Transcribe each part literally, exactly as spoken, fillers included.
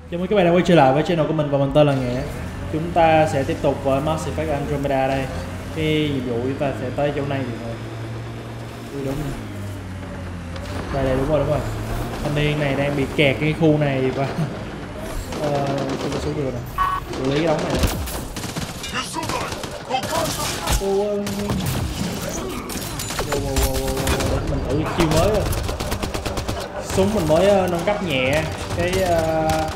Chào mừng các bạn đã quay trở lại với channel của mình và mình tên là Nghĩa. Chúng ta sẽ tiếp tục với Mass Effect Andromeda đây. Cái nhiệm vụ chúng ta sẽ tới chỗ này rồi. Ừ, đúng. Đây đây đúng rồi đúng rồi. Thanh niên này đang bị kẹt cái khu này và ờ không có xuống được nè. Xử lý cái đống này. Wow, wow, wow, wow, wow. Mình thử chiêu mới rồi. Súng mình mới nâng cấp nhẹ cái uh,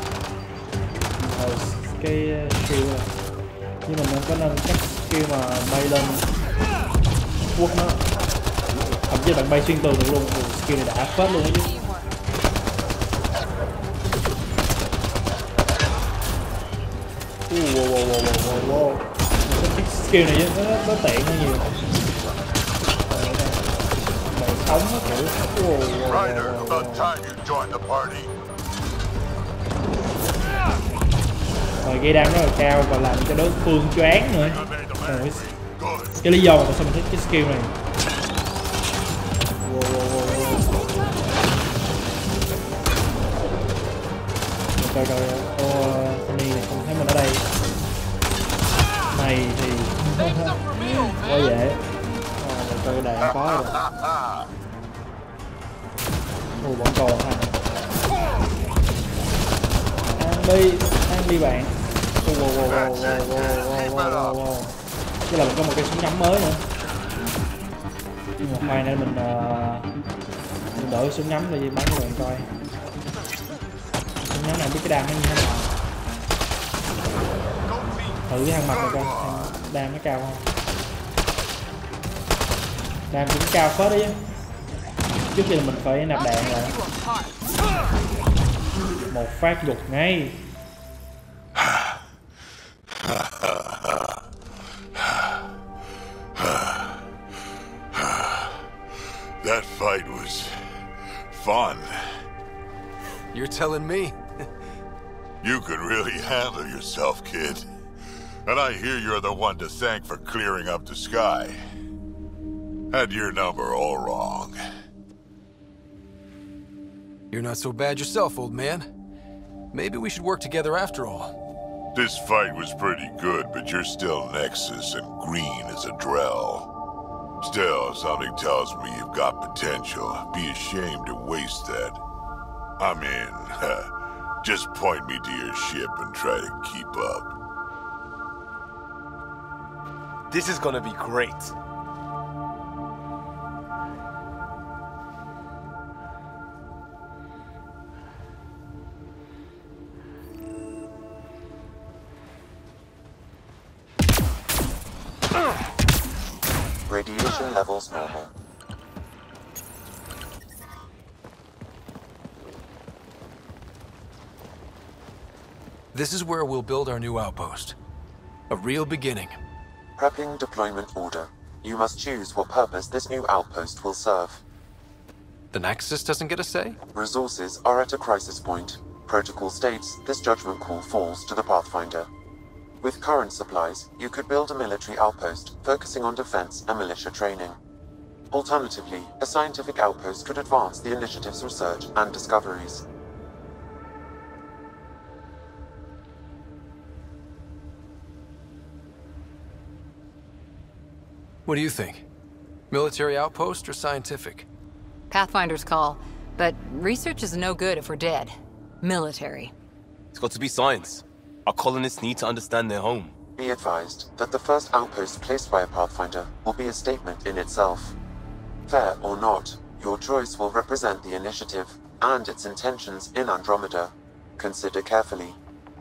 cái skill này, nhưng mình có nâng cấp skill mà bay lên quất nó, thậm chí bạn bay xuyên tường được luôn. Skill này đã phết luôn á chứ. Uh, wow, wow, wow, wow, wow. Cái skill này nó, nó, nó tiện hơn nhiều. Bạn sống nó kiểu wow, wow, wow, wow. Rồi gây đam rất là cao và làm cho đối phương choáng nữa. Rồi, cái lý do mà tại sao mình thích cái skill này. Wow, wow, wow, wow. Coi coi ô thanh niên này không thấy mình ở đây. Này thì quá dễ. Rồi coi đạn có rồi. Ồ vẫn còn ha. Ăn đi, ăn đi bạn. Wow, wow, wow, wow, wow, wow, wow, wow. Chứ là mình có một cái súng ngắm mới nữa. Nhưng mà khoan để mình, uh, mình đổi súng ngắm để bắn cho bạn coi. Súng ngắm này biết cái đam nó như thế nào. Thử cái thang mặt này coi, đam nó cao không. Đam cũng cao phết đấy chứ. Trước khi là mình phải nạp đạn lại. Một phát gục ngay. That fight was fun. You're telling me? You could really handle yourself, kid. And I hear you're the one to thank for clearing up the sky. Had your number all wrong. You're not so bad yourself, old man. Maybe we should work together after all. This fight was pretty good, but you're still Nexus and green as a Drell. Still, something tells me you've got potential. Be ashamed to waste that. I mean, just point me to your ship and try to keep up. This is gonna be great. Radiation levels normal. This is where we'll build our new outpost. A real beginning. Prepping deployment order. You must choose what purpose this new outpost will serve. The Nexus doesn't get a say? Resources are at a crisis point. Protocol states this judgment call falls to the Pathfinder. With current supplies, you could build a military outpost, focusing on defense and militia training. Alternatively, a scientific outpost could advance the initiative's research and discoveries. What do you think? Military outpost or scientific? Pathfinder's call, but research is no good if we're dead. Military. It's got to be science. Our colonists need to understand their home. Be advised that the first outpost placed by a Pathfinder will be a statement in itself. Fair or not, your choice will represent the initiative and its intentions in Andromeda. Consider carefully.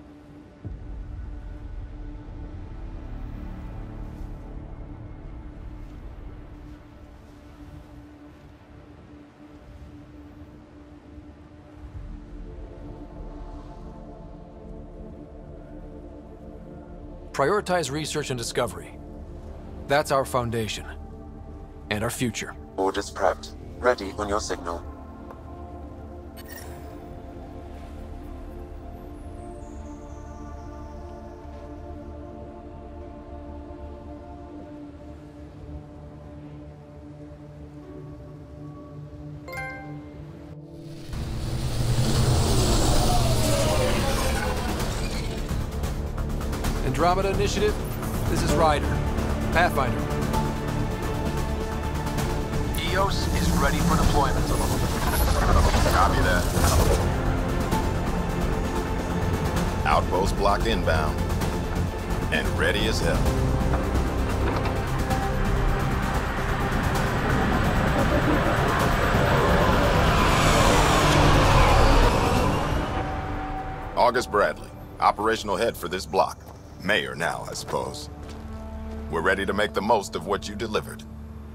Prioritize research and discovery. That's our foundation. And our future. Orders prepped. Ready on your signal. Andromeda Initiative, this is Ryder, Pathfinder. Eos is ready for deployment. Copy that. Outpost blocked inbound. And ready as hell. August Bradley, operational head for this block. Mayor now, I suppose. We're ready to make the most of what you delivered.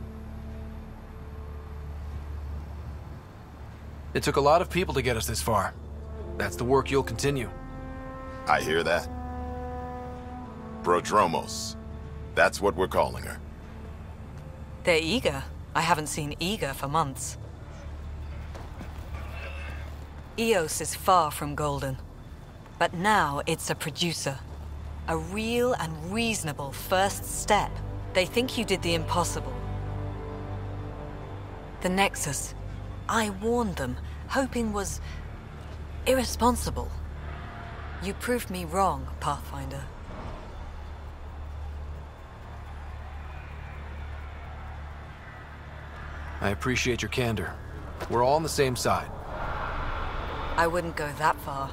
It took a lot of people to get us this far. That's the work you'll continue. I hear that. Prodromos. That's what we're calling her. They're eager. I haven't seen eager for months. Eos is far from golden. But now it's a producer. A real and reasonable first step. They think you did the impossible. The Nexus. I warned them, hoping was irresponsible. You proved me wrong, Pathfinder. I appreciate your candor. We're all on the same side. I wouldn't go that far.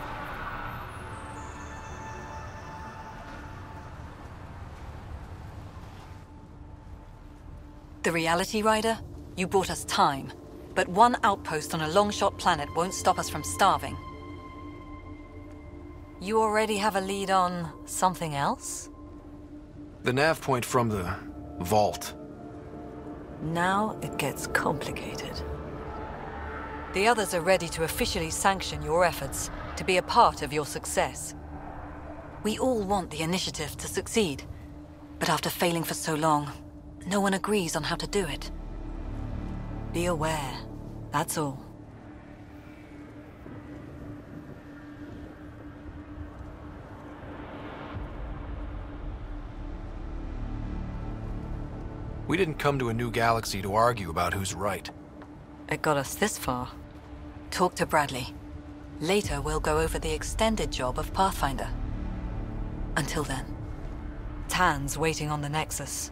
The Reality Rider? You brought us time. But one outpost on a long-shot planet won't stop us from starving. You already have a lead on something else? The nav point from the vault. Now it gets complicated. The others are ready to officially sanction your efforts, to be a part of your success. We all want the initiative to succeed, but after failing for so long, no one agrees on how to do it. Be aware, that's all. We didn't come to a new galaxy to argue about who's right. It got us this far. Talk to Bradley. Later, we'll go over the extended job of Pathfinder. Until then, Tan's waiting on the Nexus.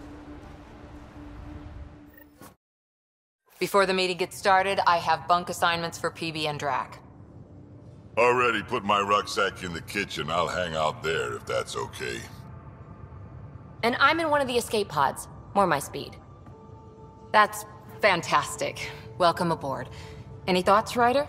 Before the meeting gets started, I have bunk assignments for P B and Drac. Already put my rucksack in the kitchen. I'll hang out there if that's okay. And I'm in one of the escape pods. More my speed. That's fantastic. Welcome aboard. Any thoughts, Ryder?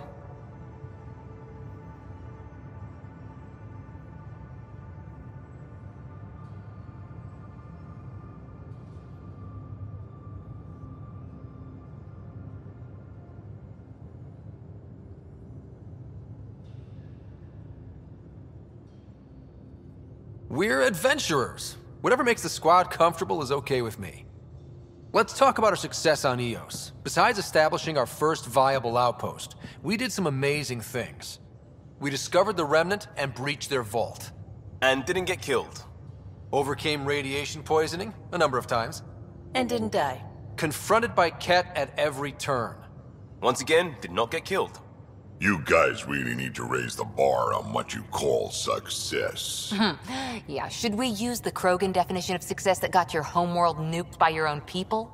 We're adventurers. Whatever makes the squad comfortable is okay with me. Let's talk about our success on Eos. Besides establishing our first viable outpost, we did some amazing things. We discovered the Remnant and breached their vault. And didn't get killed. Overcame radiation poisoning a number of times. And didn't die. Confronted by Ket at every turn. Once again, did not get killed. You guys really need to raise the bar on what you call success. Yeah, should we use the Krogan definition of success that got your homeworld nuked by your own people?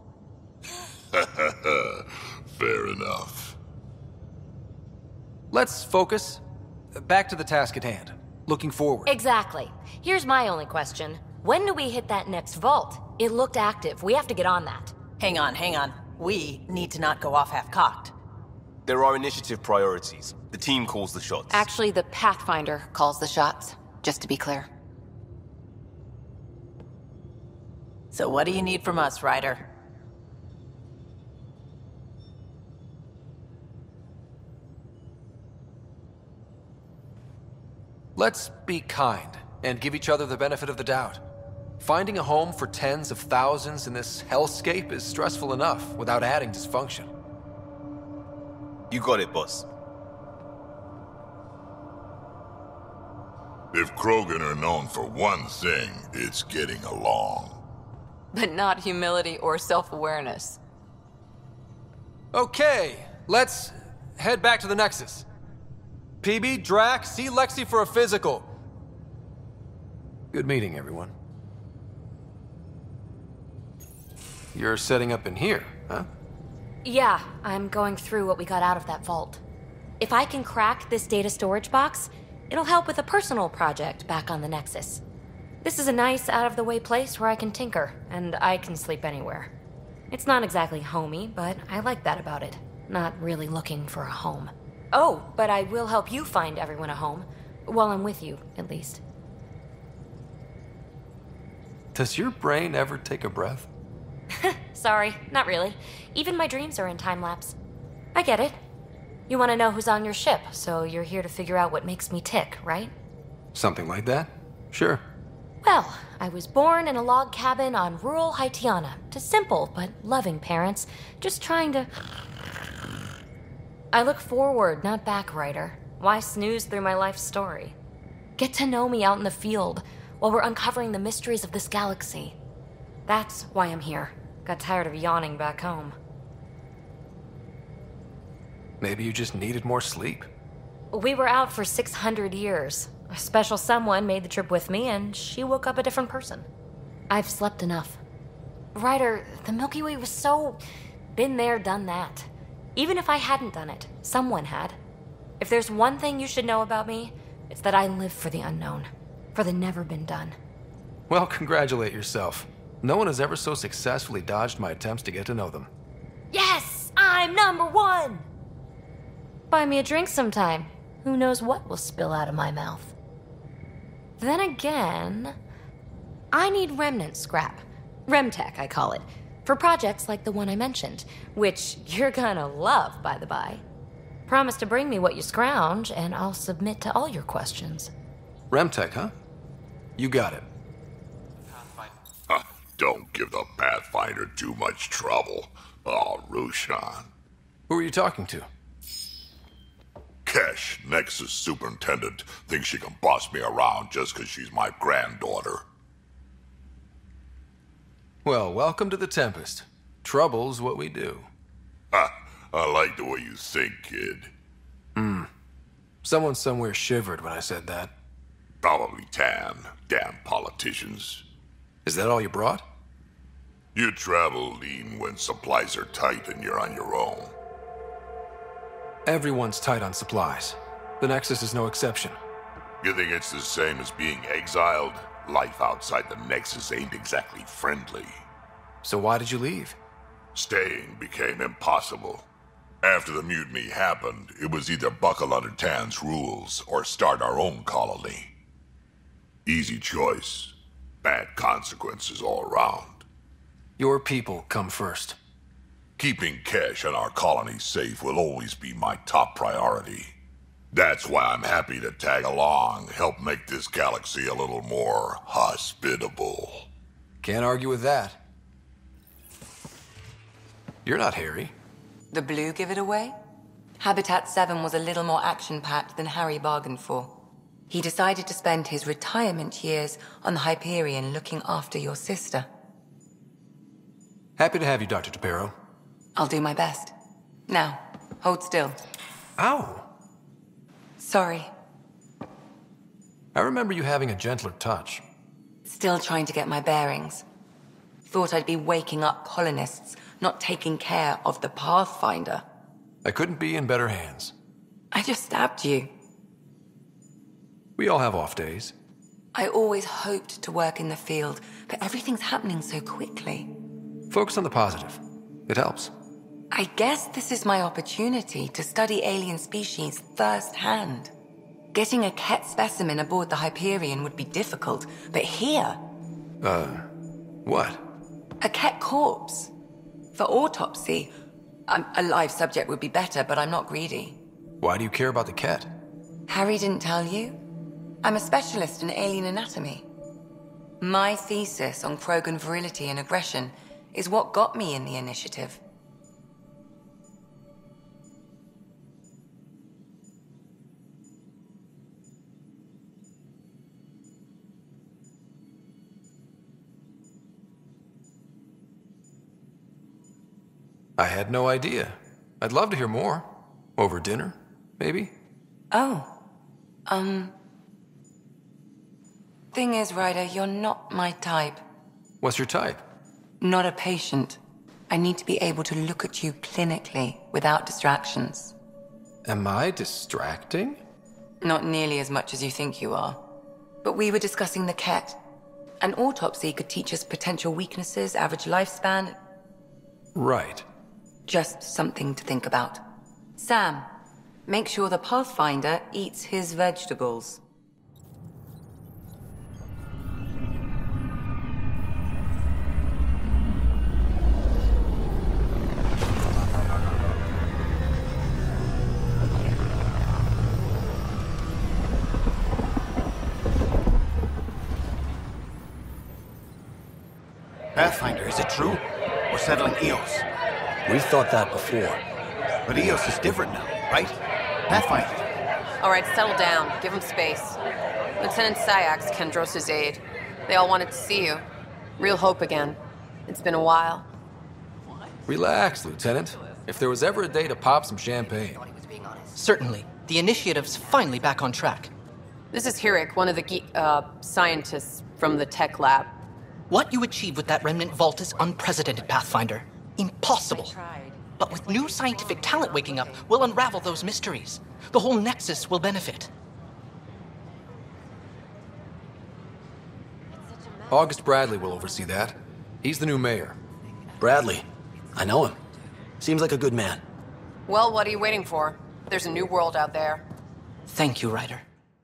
Fair enough. Let's focus. Back to the task at hand. Looking forward. Exactly. Here's my only question. When do we hit that next vault? It looked active. We have to get on that. Hang on, hang on. We need to not go off half-cocked. There are initiative priorities. The team calls the shots. Actually, the Pathfinder calls the shots, just to be clear. So what do you need from us, Ryder? Let's be kind and give each other the benefit of the doubt. Finding a home for tens of thousands in this hellscape is stressful enough without adding dysfunction. You got it, boss. If Krogan are known for one thing, it's getting along. But not humility or self-awareness. Okay, let's head back to the Nexus. P B, Drac, see Lexi for a physical. Good meeting, everyone. You're setting up in here, huh? Yeah, I'm going through what we got out of that vault. If I can crack this data storage box, it'll help with a personal project back on the Nexus. This is a nice, out-of-the-way place where I can tinker, and I can sleep anywhere. It's not exactly homey, but I like that about it. Not really looking for a home. Oh, but I will help you find everyone a home. While I'm with you, at least. Does your brain ever take a breath? Sorry, not really. Even my dreams are in time-lapse. I get it. You want to know who's on your ship, so you're here to figure out what makes me tick, right? Something like that? Sure. Well, I was born in a log cabin on rural Haitiana to simple but loving parents, just trying to... I look forward, not back, Ryder. Why snooze through my life story? Get to know me out in the field while we're uncovering the mysteries of this galaxy. That's why I'm here. Got tired of yawning back home. Maybe you just needed more sleep. We were out for six hundred years. A special someone made the trip with me, and she woke up a different person. I've slept enough. Ryder, the Milky Way was so... been there, done that. Even if I hadn't done it, someone had. If there's one thing you should know about me, it's that I live for the unknown. For the never been done. Well, congratulate yourself. No one has ever so successfully dodged my attempts to get to know them. Yes! I'm number one! Buy me a drink sometime. Who knows what will spill out of my mouth. Then again, I need remnant scrap. Remtech, I call it. For projects like the one I mentioned, which you're gonna love, by the by. Promise to bring me what you scrounge, and I'll submit to all your questions. Remtech, huh? You got it. Huh, don't give the Pathfinder too much trouble. Oh, Roshan. Who are you talking to? Kesh, Nexus Superintendent, thinks she can boss me around just because she's my granddaughter. Well, welcome to the Tempest. Trouble's what we do. Ha, I like the way you think, kid. Hmm. Someone somewhere shivered when I said that. Probably Tan. Damn politicians. Is that all you brought? You travel lean when supplies are tight and you're on your own. Everyone's tight on supplies. The Nexus is no exception. You think it's the same as being exiled? Life outside the Nexus ain't exactly friendly. So why did you leave? Staying became impossible. After the mutiny happened, it was either buckle under Tan's rules or start our own colony. Easy choice. Bad consequences all around. Your people come first. Keeping Kesh and our colony safe will always be my top priority. That's why I'm happy to tag along, help make this galaxy a little more hospitable. Can't argue with that. You're not Harry. The blue give it away? Habitat seven was a little more action-packed than Harry bargained for. He decided to spend his retirement years on the Hyperion looking after your sister. Happy to have you, Doctor DePero. I'll do my best. Now, hold still. Ow! Sorry. I remember you having a gentler touch. Still trying to get my bearings. Thought I'd be waking up colonists, not taking care of the Pathfinder. I couldn't be in better hands. I just stabbed you. We all have off days. I always hoped to work in the field, but everything's happening so quickly. Focus on the positive. It helps. I guess this is my opportunity to study alien species firsthand. Getting a Ket specimen aboard the Hyperion would be difficult, but here... Uh, what? A Ket corpse. For autopsy, um, a live subject would be better, but I'm not greedy. Why do you care about the Ket? Harry didn't tell you? I'm a specialist in alien anatomy. My thesis on Krogan virility and aggression is what got me in the initiative. I had no idea. I'd love to hear more. Over dinner, maybe? Oh. Um... Thing is, Ryder, you're not my type. What's your type? Not a patient. I need to be able to look at you clinically, without distractions. Am I distracting? Not nearly as much as you think you are. But we were discussing the Ket. An autopsy could teach us potential weaknesses, average lifespan. Right. Just something to think about. Sam, make sure the Pathfinder eats his vegetables. Pathfinder, is it true? We're settling Eos. We've thought that before. But Eos is different now, right? Pathfinder. All right, settle down. Give him space. Lieutenant Sayax, Kendros' aide. They all wanted to see you. Real hope again. It's been a while. Relax, Lieutenant. If there was ever a day to pop some champagne. Certainly. The initiative's finally back on track. This is Hirik, one of the ge- uh, scientists from the tech lab. What you achieved with that remnant vault is unprecedented, Pathfinder. Impossible. But with new scientific talent waking up, we'll unravel those mysteries. The whole Nexus will benefit. August Bradley will oversee that. He's the new mayor. Bradley. I know him. Seems like a good man. Well, what are you waiting for? There's a new world out there. Thank you, Ryder.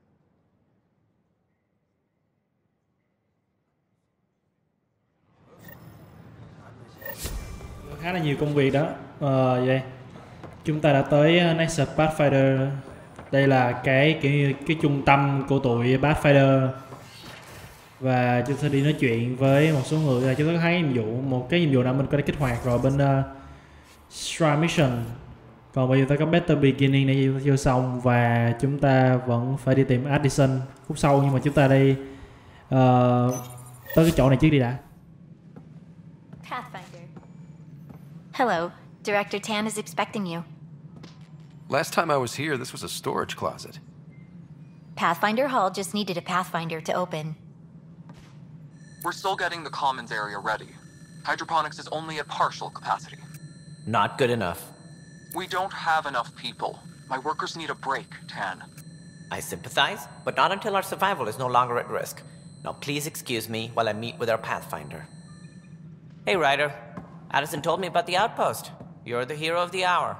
Khá là nhiều công việc đó. Ờ, vậy chúng ta đã tới Nexus Pathfinder. Đây là cái kiểu như cái trung tâm của tụi Pathfinder. Và chúng ta đi nói chuyện với một số người. Là chúng ta thấy nhiệm vụ, một cái nhiệm vụ nào mình có thể kích hoạt rồi bên uh, Strike Mission. Còn bây giờ ta có Better Beginning này vô xong. Và chúng ta vẫn phải đi tìm Addison khúc sau. Nhưng mà chúng ta đi uh, tới cái chỗ này trước đi đã. Pathfinder. Hello. Director Tan is expecting you. Last time I was here, this was a storage closet. Pathfinder Hall just needed a Pathfinder to open. We're still getting the commons area ready. Hydroponics is only at partial capacity. Not good enough. We don't have enough people. My workers need a break, Tan. I sympathize, but not until our survival is no longer at risk. Now please excuse me while I meet with our Pathfinder. Hey, Ryder. Addison told me about the outpost. You're the hero of the hour.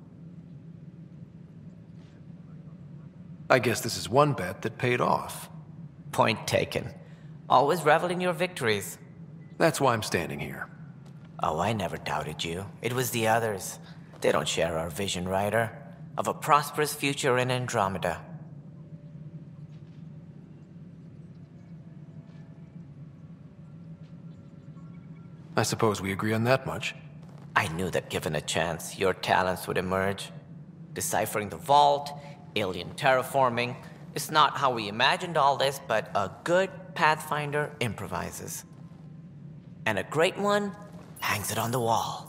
I guess this is one bet that paid off. Point taken. Always revel in your victories. That's why I'm standing here. Oh, I never doubted you. It was the others. They don't share our vision, Ryder, of a prosperous future in Andromeda. I suppose we agree on that much. I knew that given a chance, your talents would emerge. Deciphering the vault, alien terraforming. It's not how we imagined all this, but a good Pathfinder improvises. And a great one hangs it on the wall.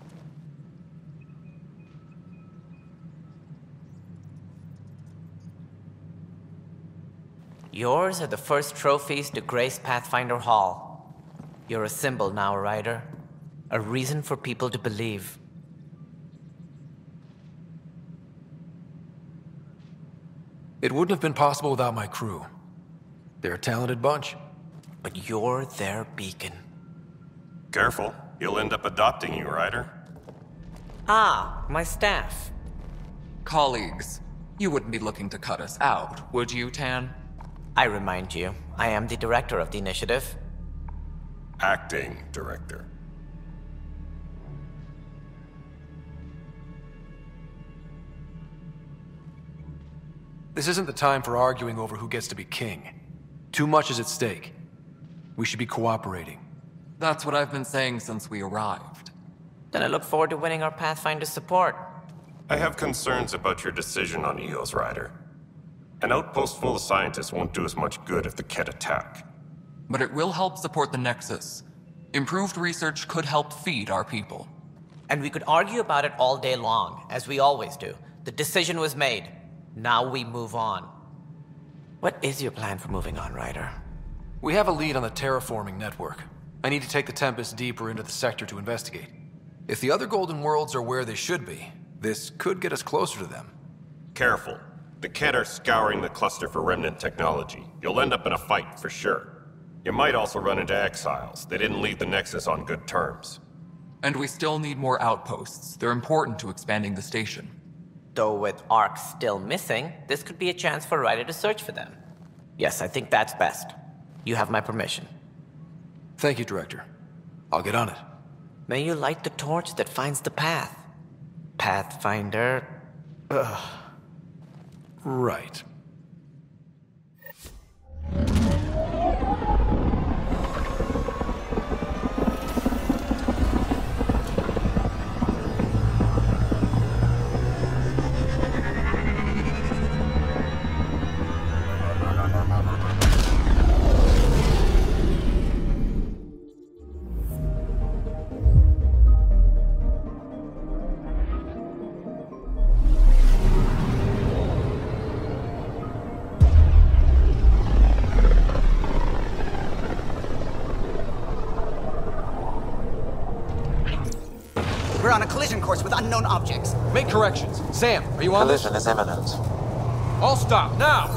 Yours are the first trophies to grace Pathfinder Hall. You're a symbol now, Ryder. A reason for people to believe. It wouldn't have been possible without my crew. They're a talented bunch. But you're their beacon. Careful. He'll end up adopting you, Ryder. Ah, my staff. Colleagues, you wouldn't be looking to cut us out, would you, Tan? I remind you, I am the director of the initiative. Acting director. This isn't the time for arguing over who gets to be king. Too much is at stake. We should be cooperating. That's what I've been saying since we arrived. Then I look forward to winning our Pathfinder support. I have concerns about your decision on Eos, Ryder. An outpost full of scientists won't do us much good if the Ket attack. But it will help support the Nexus. Improved research could help feed our people. And we could argue about it all day long, as we always do. The decision was made. Now we move on. What is your plan for moving on, Ryder? We have a lead on the terraforming network. I need to take the Tempest deeper into the sector to investigate. If the other Golden Worlds are where they should be, this could get us closer to them. Careful. The Kett are scouring the cluster for remnant technology. You'll end up in a fight, for sure. You might also run into exiles. They didn't leave the Nexus on good terms. And we still need more outposts. They're important to expanding the station. Though with Ark still missing, this could be a chance for Ryder to search for them. Yes, I think that's best. You have my permission. Thank you, Director. I'll get on it. May you light the torch that finds the path. Pathfinder... Ugh. Right. We're on a collision course with unknown objects. Make corrections. Sam, are you on this? Collision is imminent. All stop, now!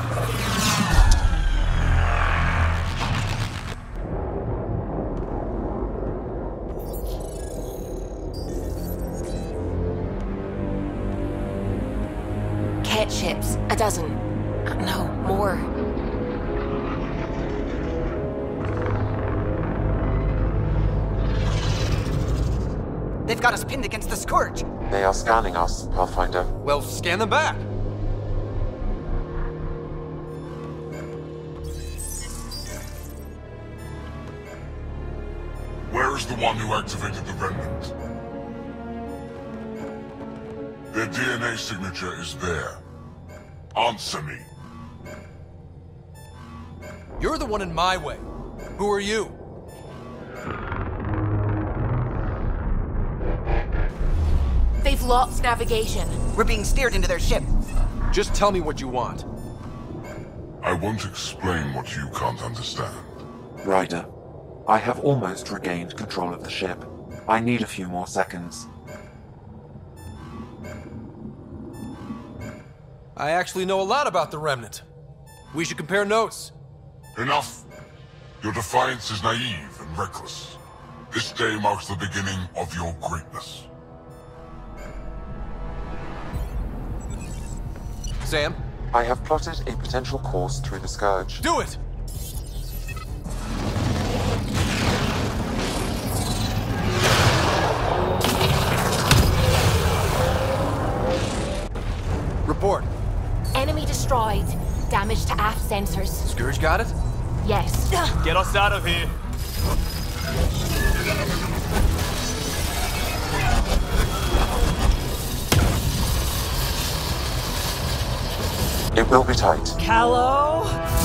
Kett ships. A dozen. Uh, no, more. They've got us pinned against the Scourge. They are scanning us, Pathfinder. Well, scan them back. Where is the one who activated the Remnant? Their D N A signature is there. Answer me. You're the one in my way. Who are you? They've lost navigation. We're being steered into their ship. Just tell me what you want. I won't explain what you can't understand. Ryder, I have almost regained control of the ship. I need a few more seconds. I actually know a lot about the Remnant. We should compare notes. Enough! Your defiance is naive and reckless. This day marks the beginning of your greatness. Sam? I have plotted a potential course through the Scourge. Do it! Report. Enemy destroyed. Damage to aft sensors. Scourge got it? Yes. Get us out of here. It will be tight. Callow?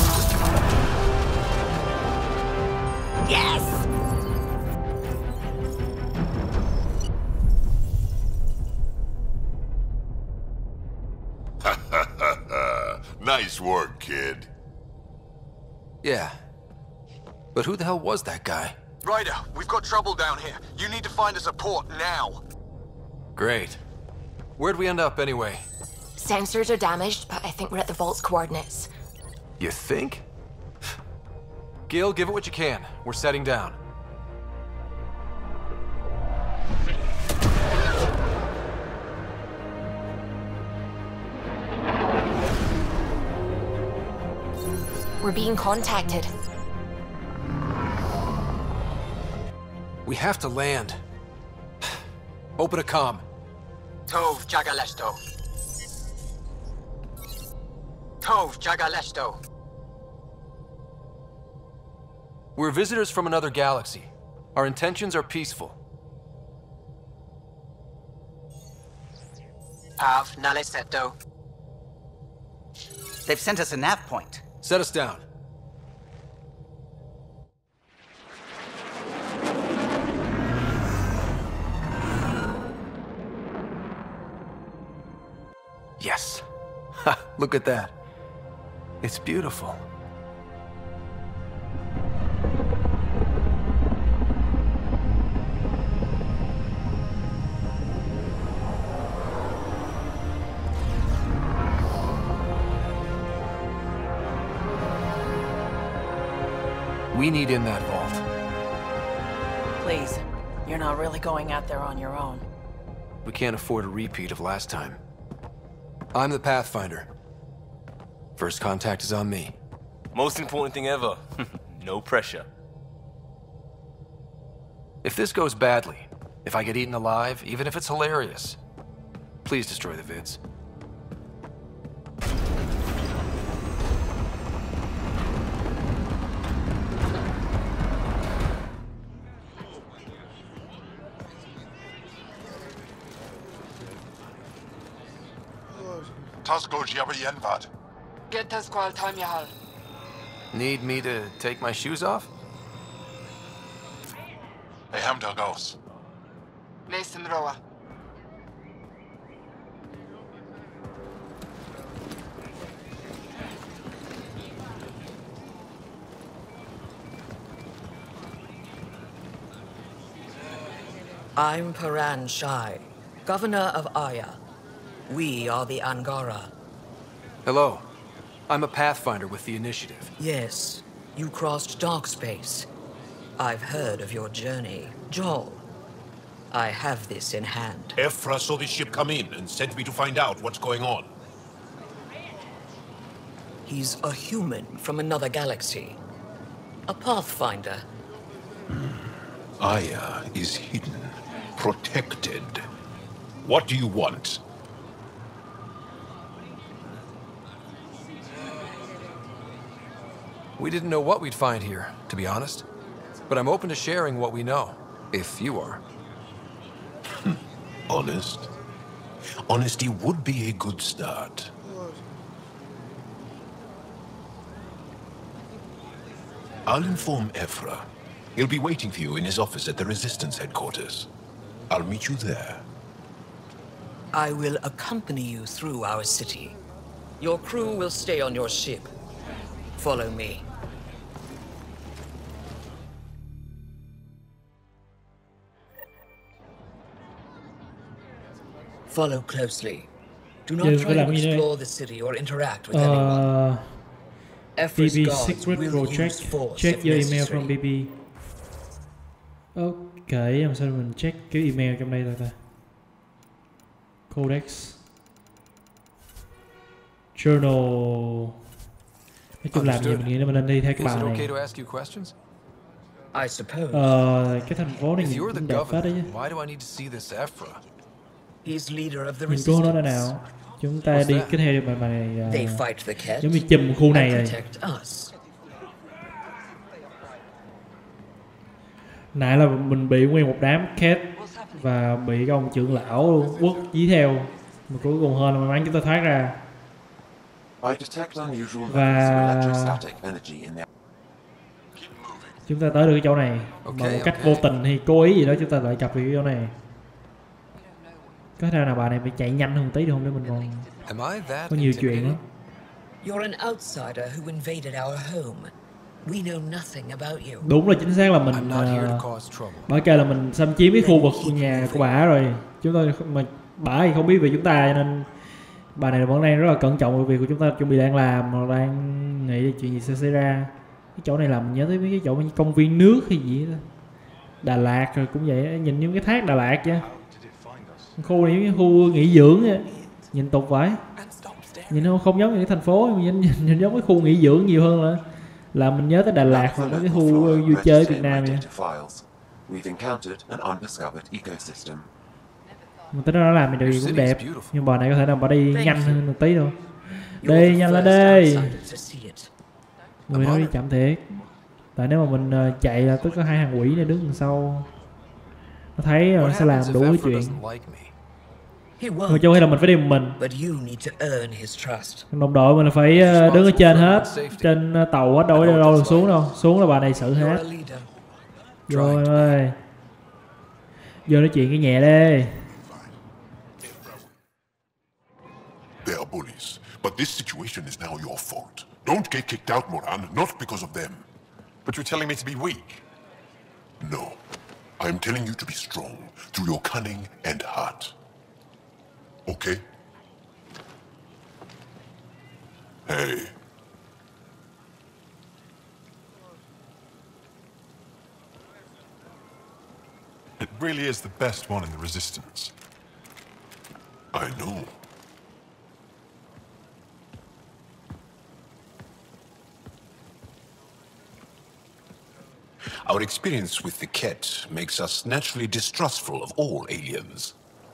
Yes! Nice work, kid. Yeah. But who the hell was that guy? Ryder, we've got trouble down here. You need to find us a port now. Great. Where'd we end up anyway? Sensors are damaged, but I think we're at the vault's coordinates. You think? Gil, give it what you can. We're setting down. We're being contacted. We have to land. Open a comm. Tov Jagaleshto. Tov Jagaleshto. We're visitors from another galaxy. Our intentions are peaceful. Av Naleseto. They've sent us a nav point. Set us down. Yes. Ha, look at that. It's beautiful. We need in that vault. Please, you're not really going out there on your own. We can't afford a repeat of last time. I'm the Pathfinder. First contact is on me. Most important thing ever. No pressure. If this goes badly, if I get eaten alive, even if it's hilarious, please destroy the vids. Get us qual time yahal. Need me to take my shoes off? Hey, Hamdar goes. Listen, Roa. I'm Paran Shai, Governor of Aya. We are the Angara. Hello. I'm a Pathfinder with the Initiative. Yes, you crossed dark space. I've heard of your journey, Joel. I have this in hand. Ephra saw this ship come in and sent me to find out what's going on. He's a human from another galaxy. A Pathfinder. Aya is hidden, protected. What do you want? We didn't know what we'd find here, to be honest. But I'm open to sharing what we know, if you are. Honest? Honesty would be a good start. I'll inform Ephra. He'll be waiting for you in his office at the Resistance headquarters. I'll meet you there. I will accompany you through our city. Your crew will stay on your ship. Follow me. Follow closely. Do not Giờ try phải to làm gì đây? explore the city or interact with anyone. Uh, Ephra's B B guards Secret will Project. use force Check if your email necessary. from B B. Ok, làm sao mình check cái email trong đây rồi ta? Codex. Journal. Nói chung làm gì mình nghĩ là mình nên đi theo cái Is bài it okay này. to ask you questions? I suppose. Ờ, cái thành phố này If nhìn you're the cũng đẹp phết đấy governor, chứ. why do I need to see this Ephra? He's leader of the Nhìn cô nó resistance. đây nào. Chúng ta đi cái theo bài bài này. They Uh, fight the Kett giống như chùm khu này and rồi. protect us. Nãy là mình bị nguyên một đám Kett và bị cái ông trưởng lão quốc dí theo, mà cuối cùng hơn là may mắn chúng ta thoát ra. I detect unusual Và levels of electrostatic energy in the chúng ta tới được cái chỗ này mà Okay, một cách okay. vô tình hay cố ý gì đó chúng ta lại chọc vào cái chỗ này. Có thể nào bà này phải chạy nhanh hơn tí được không để mình còn Am I that có nhiều chuyện lắm. You're an outsider who invaded our home. We know nothing about you. Đúng là chính xác là mình I'm not here to uh, cause trouble. bà kêu là mình xâm chiếm cái khu vực nhà của bà rồi. Chúng tôi mà bà thì không biết về chúng ta, cho nên bà này vẫn đang rất là cẩn trọng về việc của chúng ta chuẩn bị đang làm, mà đang nghĩ chuyện gì sẽ xảy ra. Cái chỗ này làm mình nhớ tới mấy cái chỗ như công viên nước hay gì đó. Đà Lạt rồi cũng vậy, nhìn như cái thác Đà Lạt vậy. Khu này giống như khu nghỉ dưỡng vậy. Nhìn tục vậy. Nhìn nó không giống như cái thành phố, nhìn, nhìn, nhìn giống cái khu nghỉ dưỡng nhiều hơn là là mình nhớ tới Đà Lạt hoặc là cái khu vui chơi Việt Nam vậy. We've encountered an undiscovered ecosystem. Mà tới đó nó làm mình điều gì cũng đẹp, nhưng bà này có thể nào bà đi nhanh hơn một tí thôi. Đi nhanh lên đi. Người nói đi chậm thiệt. Tại nếu mà mình uh, chạy là tức có hai hàng quỷ này đứng đằng sau, nó thấy rồi nó sẽ làm đủ cái chuyện. Mà chung hay là mình phải đi một mình. Đồng đội mình là phải uh, đứng ở trên hết, trên uh, tàu hết, đâu có đâu được xuống đâu. Xuống là bà này xử hết. Rồi ơi, vô nói chuyện cái nhẹ đi. They are bullies, but this situation is now your fault. Don't get kicked out, Moran, not because of them. But you're telling me to be weak. No. I am telling you to be strong through your cunning and heart. Okay? Hey. really is the best one in the Resistance. I know. Our experience with the Kett makes us naturally distrustful of all aliens.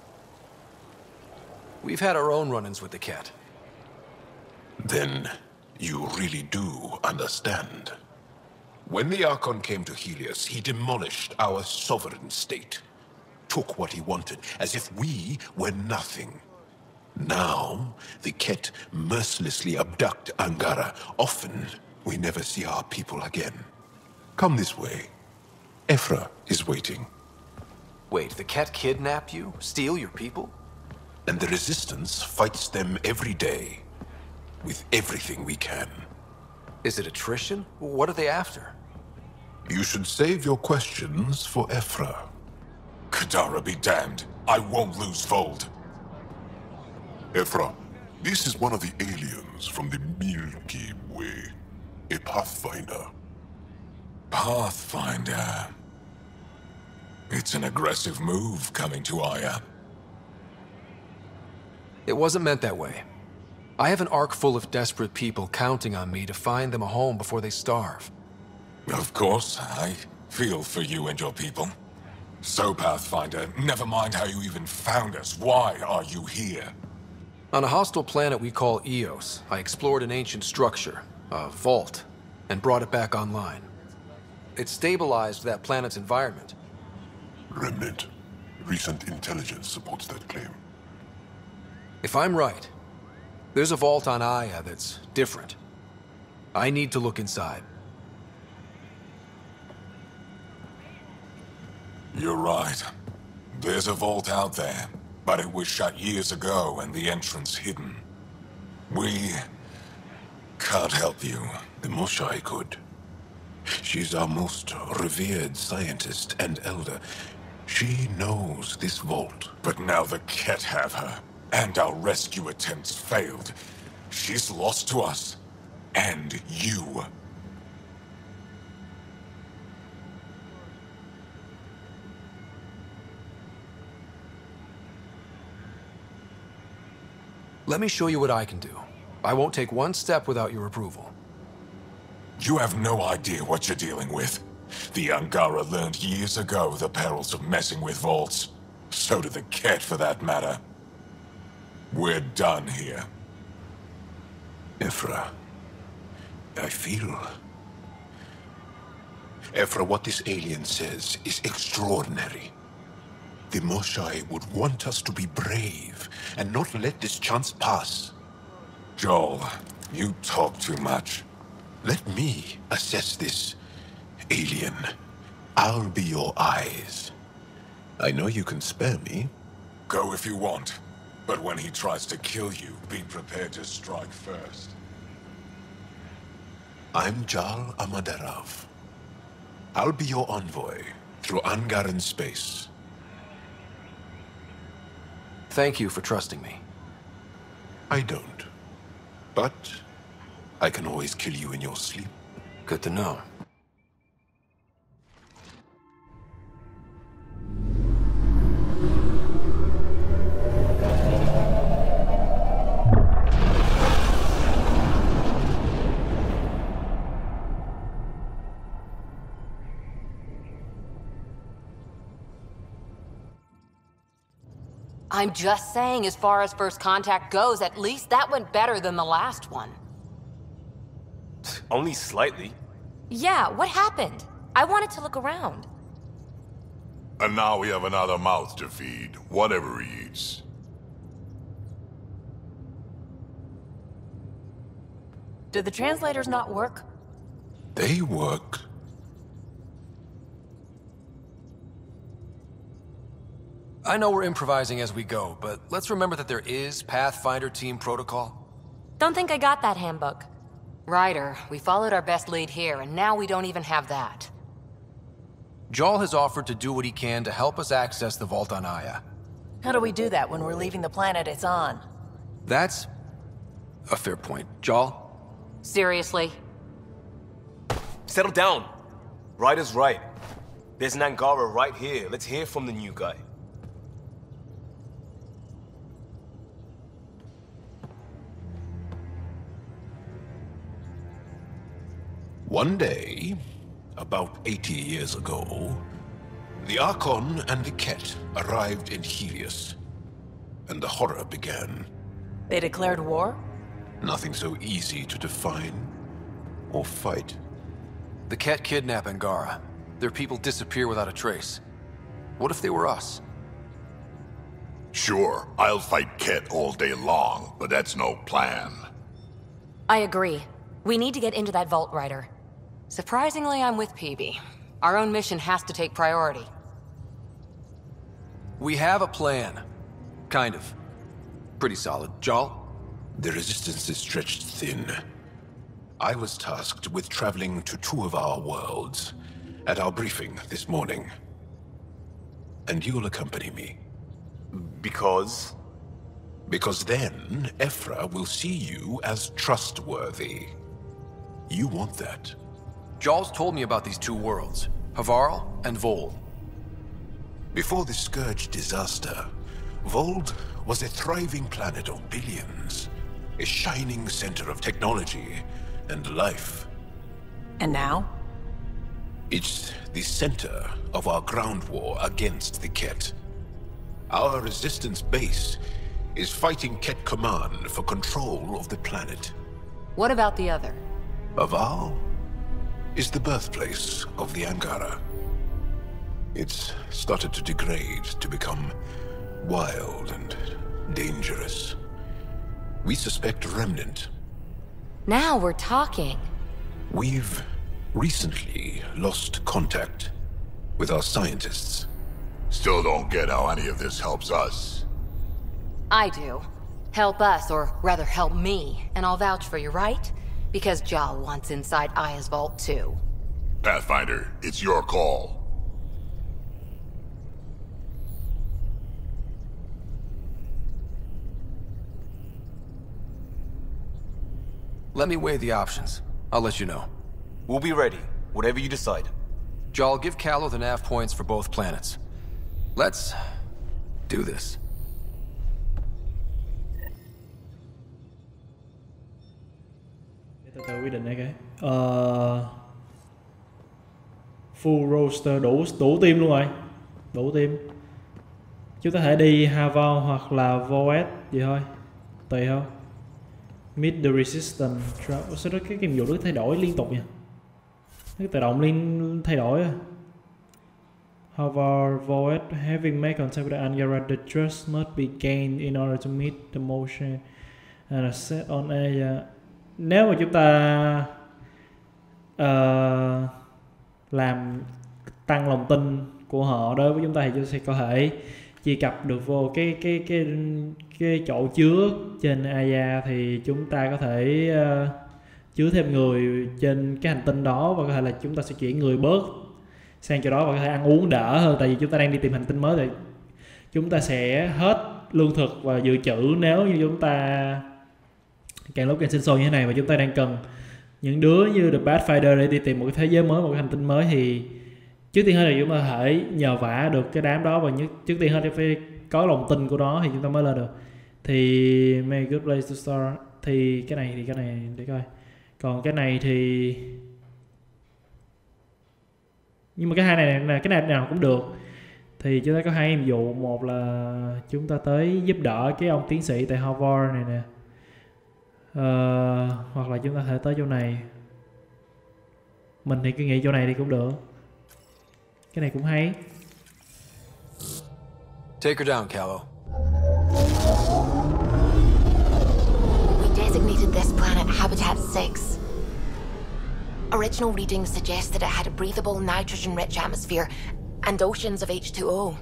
We've had our own run-ins with the Kett. Then you really do understand. When the Archon came to Helios, he demolished our sovereign state. Took what he wanted, as if we were nothing. Now, the Kett mercilessly abduct Angara. Often, we never see our people again. Come this way. Evfra is waiting. Wait, the Kett kidnap you? Steal your people? And the Resistance fights them every day. With everything we can. Is it attrition? What are they after? You should save your questions for Evfra. Kadara be damned. I won't lose Voeld. Evfra, this is one of the aliens from the Milky Way. A Pathfinder. Pathfinder. It's an aggressive move coming to Aya. It wasn't meant that way. I have an ark full of desperate people counting on me to find them a home before they starve. Of course, I feel for you and your people. So, Pathfinder, never mind how you even found us. Why are you here? On a hostile planet we call Eos, I explored an ancient structure, a vault, and brought it back online. It stabilized that planet's environment. Remnant. Recent intelligence supports that claim. If I'm right, there's a vault on Aya that's different. I need to look inside. You're right. There's a vault out there, but it was shut years ago and the entrance hidden. We can't help you. The Moshae could. She's our most revered scientist and elder. She knows this vault. But now the Kett have her, and our rescue attempts failed. She's lost to us, and you. Let me show you what I can do. I won't take one step without your approval. You have no idea what you're dealing with. The Angara learned years ago the perils of messing with vaults. So did the Kett, for that matter. We're done here. Evfra, I feel... Evfra, what this alien says is extraordinary. The Moshae would want us to be brave and not let this chance pass. Joel, you talk too much. Let me assess this, alien. I'll be your eyes. I know you can spare me. Go if you want. But when he tries to kill you, be prepared to strike first. I'm Jal Amaderav. I'll be your envoy through Angaran space. Thank you for trusting me. I don't. But I can always kill you in your sleep. Good to know. I'm just saying, as far as first contact goes, at least that went better than the last one. Only slightly. Yeah, what happened? I wanted to look around. And now we have another mouth to feed, whatever he eats. Did the translators not work? They work. I know we're improvising as we go, but let's remember that there is Pathfinder team protocol. Don't think I got that handbook. Ryder, we followed our best lead here, and now we don't even have that. Jal has offered to do what he can to help us access the vault on Aya. How do we do that when we're leaving the planet it's on? That's a fair point. Jal? Seriously? Settle down. Ryder's right. There's an Angara right here. Let's hear from the new guy. One day, about eighty years ago, the Archon and the Ket arrived in Helios, and the horror began. They declared war? Nothing so easy to define or fight. The Ket kidnap Angara. Their people disappear without a trace. What if they were us? Sure, I'll fight Ket all day long, but that's no plan. I agree. We need to get into that vault, Ryder. Surprisingly, I'm with Peebee. Our own mission has to take priority. We have a plan. Kind of. Pretty solid. Jaal? The resistance is stretched thin. I was tasked with traveling to two of our worlds at our briefing this morning. And you'll accompany me. Because? Because then, Ephra will see you as trustworthy. You want that. Jaal's told me about these two worlds, Havarl and Voeld. Before the Scourge disaster, Voeld was a thriving planet of billions. A shining center of technology and life. And now? It's the center of our ground war against the Ket. Our resistance base is fighting Ket Command for control of the planet. What about the other? Havarl is the birthplace of the Angara. It's started to degrade, to become wild and dangerous. We suspect Remnant. Now we're talking. We've recently lost contact with our scientists. Still don't get how any of this helps us. I do. Help us, or rather help me, and I'll vouch for you, right? Because Jaal wants inside Aya's vault too. Pathfinder, it's your call. Let me weigh the options. I'll let you know. We'll be ready, whatever you decide. Jaal, give Kallo the nav points for both planets. Let's do this. Từ từ quyết định này cái. Uh, full roster đủ đủ team luôn rồi, đủ team. Chúng ta có thể đi Havarl hoặc là Voed gì thôi, tùy thôi. Meet the resistance. Sao đó cái nhiệm vụ đó thay đổi liên tục nha. Cái tự động liên thay đổi à. Havarl, Voed, having made contact with the Angara, the trust must be gained in order to meet the motion and set on a. Nếu mà chúng ta uh, làm tăng lòng tin của họ đối với chúng ta thì chúng ta sẽ có thể truy cập được vô cái cái cái cái chỗ chứa trên Aya, thì chúng ta có thể uh, chứa thêm người trên cái hành tinh đó, và có thể là chúng ta sẽ chuyển người bớt sang chỗ đó và có thể ăn uống đỡ hơn, tại vì chúng ta đang đi tìm hành tinh mới thì chúng ta sẽ hết lương thực và dự trữ nếu như chúng ta càng lúc càng sinh sôi như thế này, và chúng ta đang cần những đứa như The Pathfinder để đi tìm một cái thế giới mới, một cái hành tinh mới, thì trước tiên hết là chúng ta có thể nhờ vả được cái đám đó, và nhất, trước tiên hết phải có lòng tin của nó thì chúng ta mới lên được. Thì make good place to start. Thì cái này thì cái này để coi. Còn cái này thì nhưng mà cái hai này là cái này nào cũng được. Thì chúng ta có hai nhiệm vụ, một là chúng ta tới giúp đỡ cái ông tiến sĩ tại Havarl này nè. Uh, hoặc là chúng ta thể tới chỗ này. Mình thì cứ nghĩ chỗ này thì cũng được. Cái này cũng hay. Take her down, Kallo. We designated this planet Habitat six. Original readings suggest that it had a breathable, nitrogen-rich atmosphere and oceans of H two O.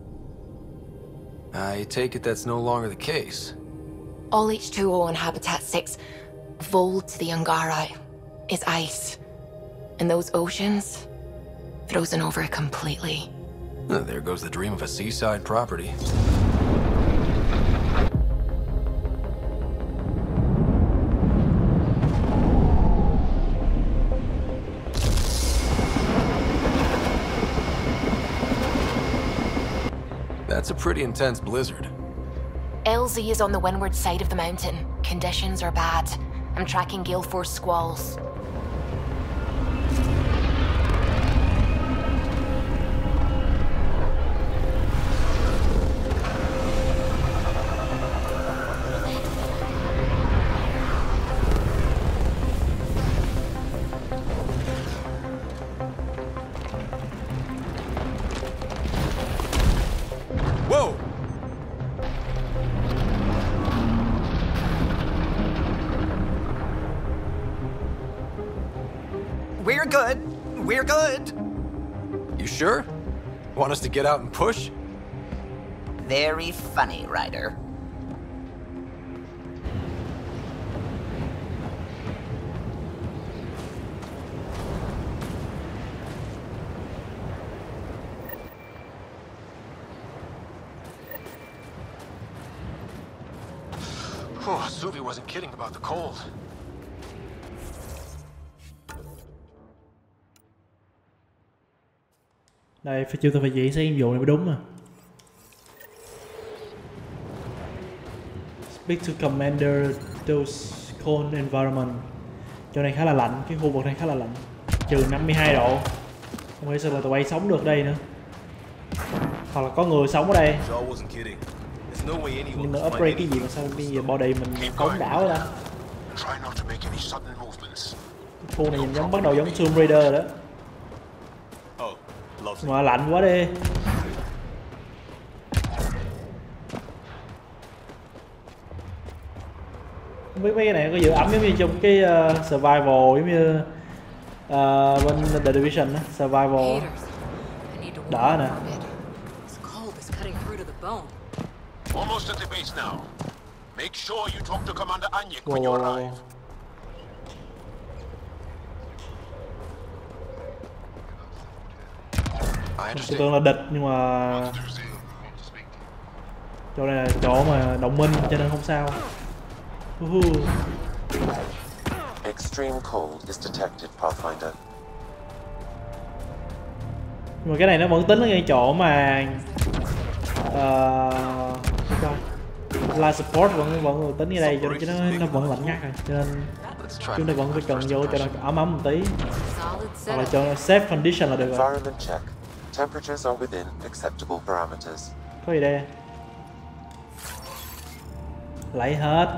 I take it that's no longer the case. All H two O on Habitat six, Voeld to the Angara, is ice. And those oceans, frozen over completely. Oh, there goes the dream of a seaside property. That's a pretty intense blizzard. L Z is on the windward side of the mountain. Conditions are bad. I'm tracking gale force squalls. Whoa! We're good. We're good. You sure? Want us to get out and push? Very funny, Ryder. Oh, Suvi wasn't kidding about the cold. Đây, phải chưa tôi phải diễn sẽ nhiệm vụ này mới đúng mà. Speak to Commander those cold environment. Chỗ này khá là lạnh, cái khu vực này khá là lạnh. Trừ năm mươi hai độ. Không hiểu sao mà tụi bay sống được đây nữa. Hoặc là có người sống ở đây. Nhưng mà upgrade cái gì mà sao bây giờ body mình cống đảo ra. Khu này nhìn giống bắt đầu giống Tomb Raider rồi đó. Mà lạnh quá đi. Không biết mấy cái này có giữ ấm giống như trong cái uh, survival giống như uh, bên The Division á, survival đỡ nè. Almost at the base now. Make sure you talk to Commander Anyek when Wow, you wow, arrive. Tôi tưởng là địch nhưng mà chỗ này là chỗ mà đồng minh cho nên không sao. Uh-huh. Extreme cold is detected, Pathfinder. Nhưng mà cái này nó vẫn tính ở ngay chỗ mà uh, coi live support vẫn vẫn tính ở đây cho nên chứ nó nó vẫn lạnh ngắt rồi cho nên chúng ta vẫn phải cần vô cho nó ấm ấm một tí hoặc là cho nó safe condition là được rồi. Environment check. Temperatures are within acceptable parameters. Có gì đây? Lấy hết.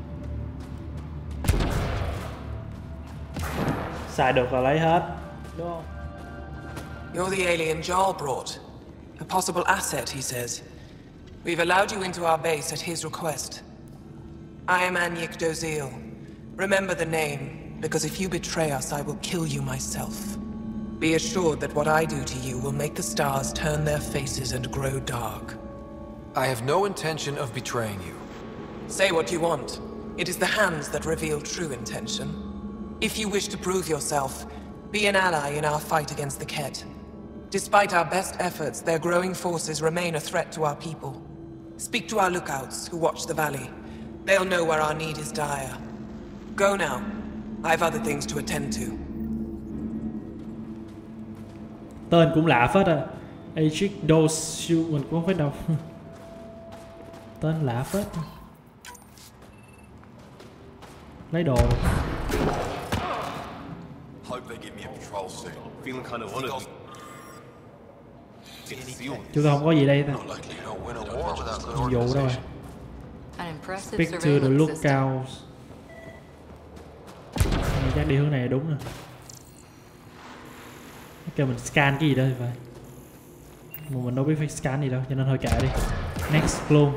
Xài được là lấy hết. Đúng không? You're the alien Jarl brought. A possible asset, he says. We've allowed you into our base at his request. I am Anyek Dozil. Remember the name, because if you betray us, I will kill you myself. Be assured that what I do to you will make the stars turn their faces and grow dark. I have no intention of betraying you. Say what you want. It is the hands that reveal true intention. If you wish to prove yourself, be an ally in our fight against the Kett. Despite our best efforts, their growing forces remain a threat to our people. Speak to our lookouts who watch the valley. They'll know where our need is dire. Go now. I have other things to attend to. Tên cũng lạ phết à. Aegis Dose mình cũng không phải đọc. Tên lạ phết. Lấy đồ. Chúng ta không có gì đây ta. Nhiệm vụ đâu rồi. Speak to the lookouts. Mình chắc đi hướng này đúng rồi. Kêu mình scan cái gì đó thì phải. Mà mình đâu biết phải scan gì đâu cho nên thôi kệ đi. Next luôn.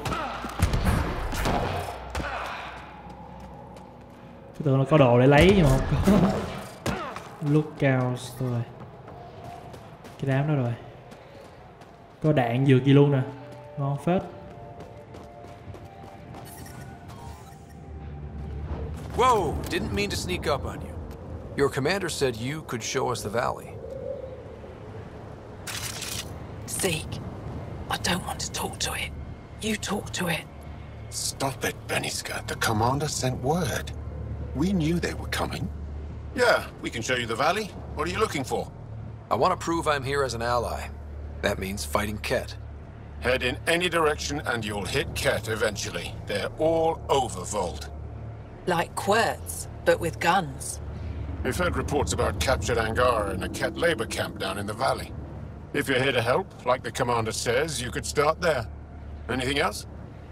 Tôi tưởng là có đồ để lấy nhưng mà không có. Lookouts rồi. Cái đám đó rồi. Có đạn dược gì luôn nè. Ngon phết. Whoa! Didn't mean to sneak up on you. Your commander said you could show us the valley. Zeke, I don't want to talk to it. You talk to it. Stop it, Beniska. The commander sent word. We knew they were coming. Yeah, we can show you the valley. What are you looking for? I want to prove I'm here as an ally. That means fighting Kett. Head in any direction and you'll hit Ket eventually. They're all over Vault. Like Querts, but with guns. We've heard reports about captured Angara in a Ket labor camp down in the valley. If you're here to help, like the commander says, you could start there. Anything else?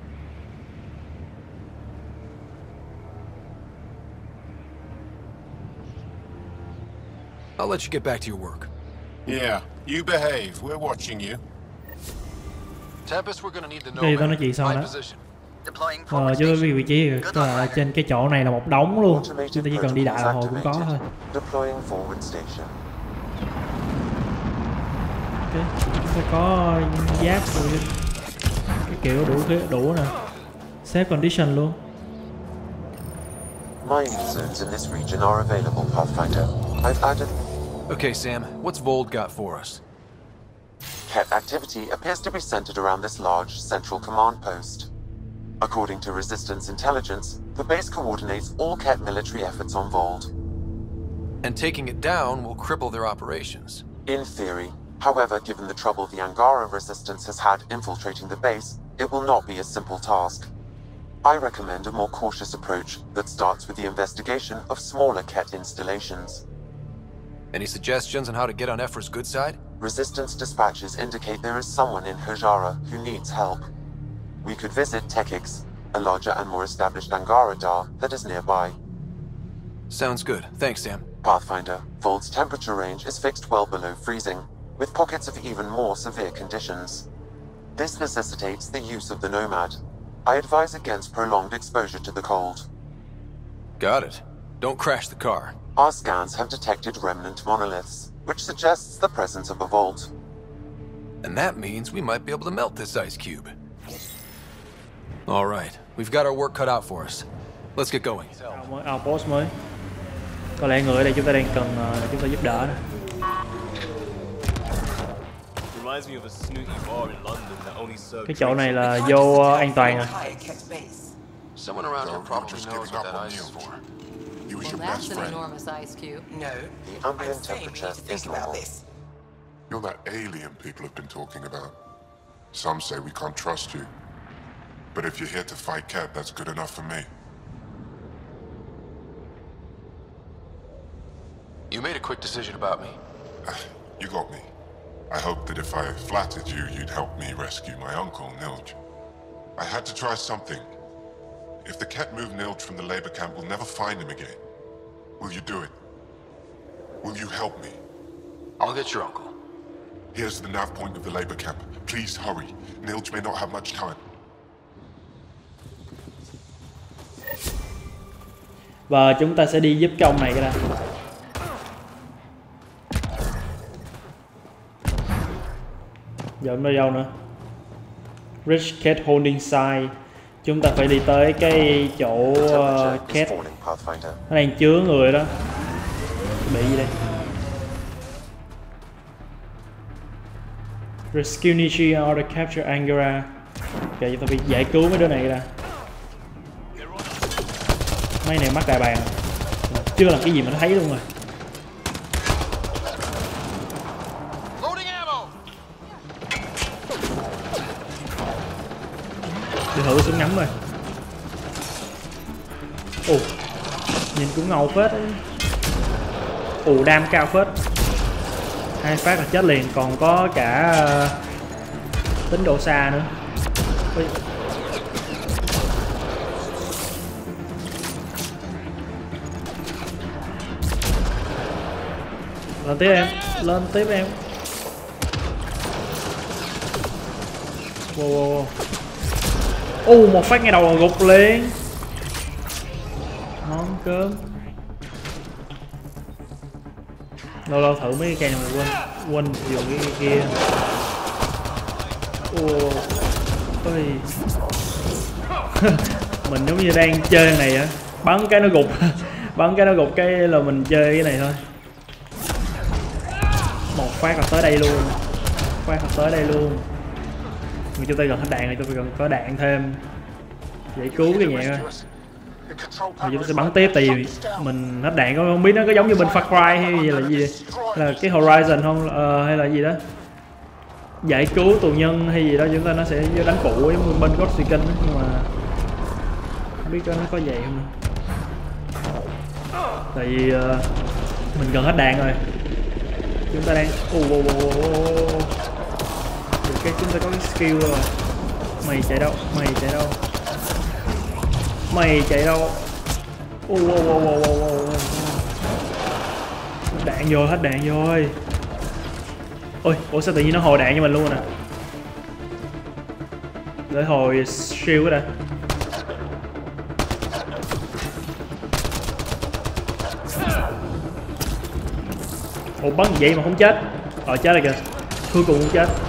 I'll let you get back to your work. Yeah, you behave. We're watching you. Tempest, we're gonna need the Đây tao nói chuyện sau đó. Ờ, chứ vì vị trí là trên cái chỗ này là một đống luôn. Chúng ta chỉ cần đi đại là hồi cũng có thôi. Ok, chúng ta có giáp rồi, cái kiểu đủ đủ nè. Save condition luôn. Mining zones in this region are available, Pathfinder. I've added... Okay, Sam, what's Vold got for us? Ket activity appears to be centered around this large central command post. According to Resistance intelligence, the base coordinates all Ket military efforts on Vold. And taking it down will cripple their operations. In theory. However, given the trouble the Angara Resistance has had infiltrating the base, it will not be a simple task. I recommend a more cautious approach that starts with the investigation of smaller Ket installations. Any suggestions on how to get on Ephra's good side? Resistance dispatches indicate there is someone in Hojara who needs help. We could visit Tekix, a larger and more established Angara Dar that is nearby. Sounds good. Thanks, Sam. Pathfinder, Vold's temperature range is fixed well below freezing, with pockets of even more severe conditions. This necessitates the use of the Nomad. I advise against prolonged exposure to the cold. Got it. Don't crash the car. Our scans have detected remnant monoliths, which suggests the presence of a vault. And that means we might be able to melt this ice cube. All right, we've got our work cut out for us. Let's get going. Outpost mới. Có lẽ người ở đây chúng ta đang cần để chúng ta giúp đỡ. Cái chỗ này là vô an toàn à. Someone around here probably knows what that ice is for. He was Well, your that's best an friend. enormous ice cube. No. The ambient temperature is normal. You're that alien people have been talking about. Some say we can't trust you. But if you're here to fight Ket, that's good enough for me. You made a quick decision about me. You got me. I hoped that if I flattered you, you'd help me rescue my uncle, Nilge. I had to try something. If the Ket move Nilge from the labor camp, we'll never find him again. Will you do it? Will you help me? I'll get your uncle. Here's the nav point of the labor camp. Please hurry. Nilge may not have much time. Và chúng ta sẽ đi giúp cái ông này cái đã. Giờ nó đâu nữa? Rich Ket Holding Site. Chúng ta phải đi tới cái chỗ uh, Ket. Nó đang chứa người đó. Bị gì đây? Rescue Nichi in order to capture Angara. Ok, chúng ta phải giải cứu mấy đứa này ra. Mấy này mắc đại bàng. Chưa làm cái gì mà nó thấy luôn rồi. Đi thử súng ngắm rồi. Ồ, nhìn cũng ngầu phết ấy. Ồ, đam cao phết. Hai phát là chết liền, còn có cả uh, tính độ xa nữa. Ôi. Lên tiếp em, lên tiếp em. Wow, wow, wow. Ồ, một phát ngay đầu là gục liền. Ngon cơm. Lâu lâu thử mấy cái cây này mà quên quên dùng cái kia. Ồ, ôi. Mình giống như đang chơi này á, bắn cái nó gục, bắn cái nó gục cái là mình chơi cái này thôi. Một phát là tới đây luôn, một phát là tới đây luôn. Nhưng chúng ta gần hết đạn rồi, tôi phải cần có đạn thêm để cứu cái nhẹ thôi. Rồi chúng ta sẽ bắn tiếp, tại vì mình hết đạn, không biết nó có giống như bên Far Cry hay gì là gì, là cái Horizon không, uh, hay là gì đó. giải cứu tù nhân hay gì đó, chúng ta nó sẽ đánh phụ với bên Ghost Recon, nhưng mà không biết nó có vậy không. Tại vì uh, mình gần hết đạn rồi, chúng ta đang ô ô ô ô cái chúng ta có cái skill rồi. Mày chạy đâu, mày chạy đâu, mày chạy đâu. Ô ô ô ô ô ô đạn vô, hết đạn rồi. Ôi, ủa sao tự nhiên nó hồi đạn cho mình luôn nè. Để hồi shield cái đã. Ủa bắn vậy mà không chết. Ờ chết rồi kìa. Cuối cùng cũng chết.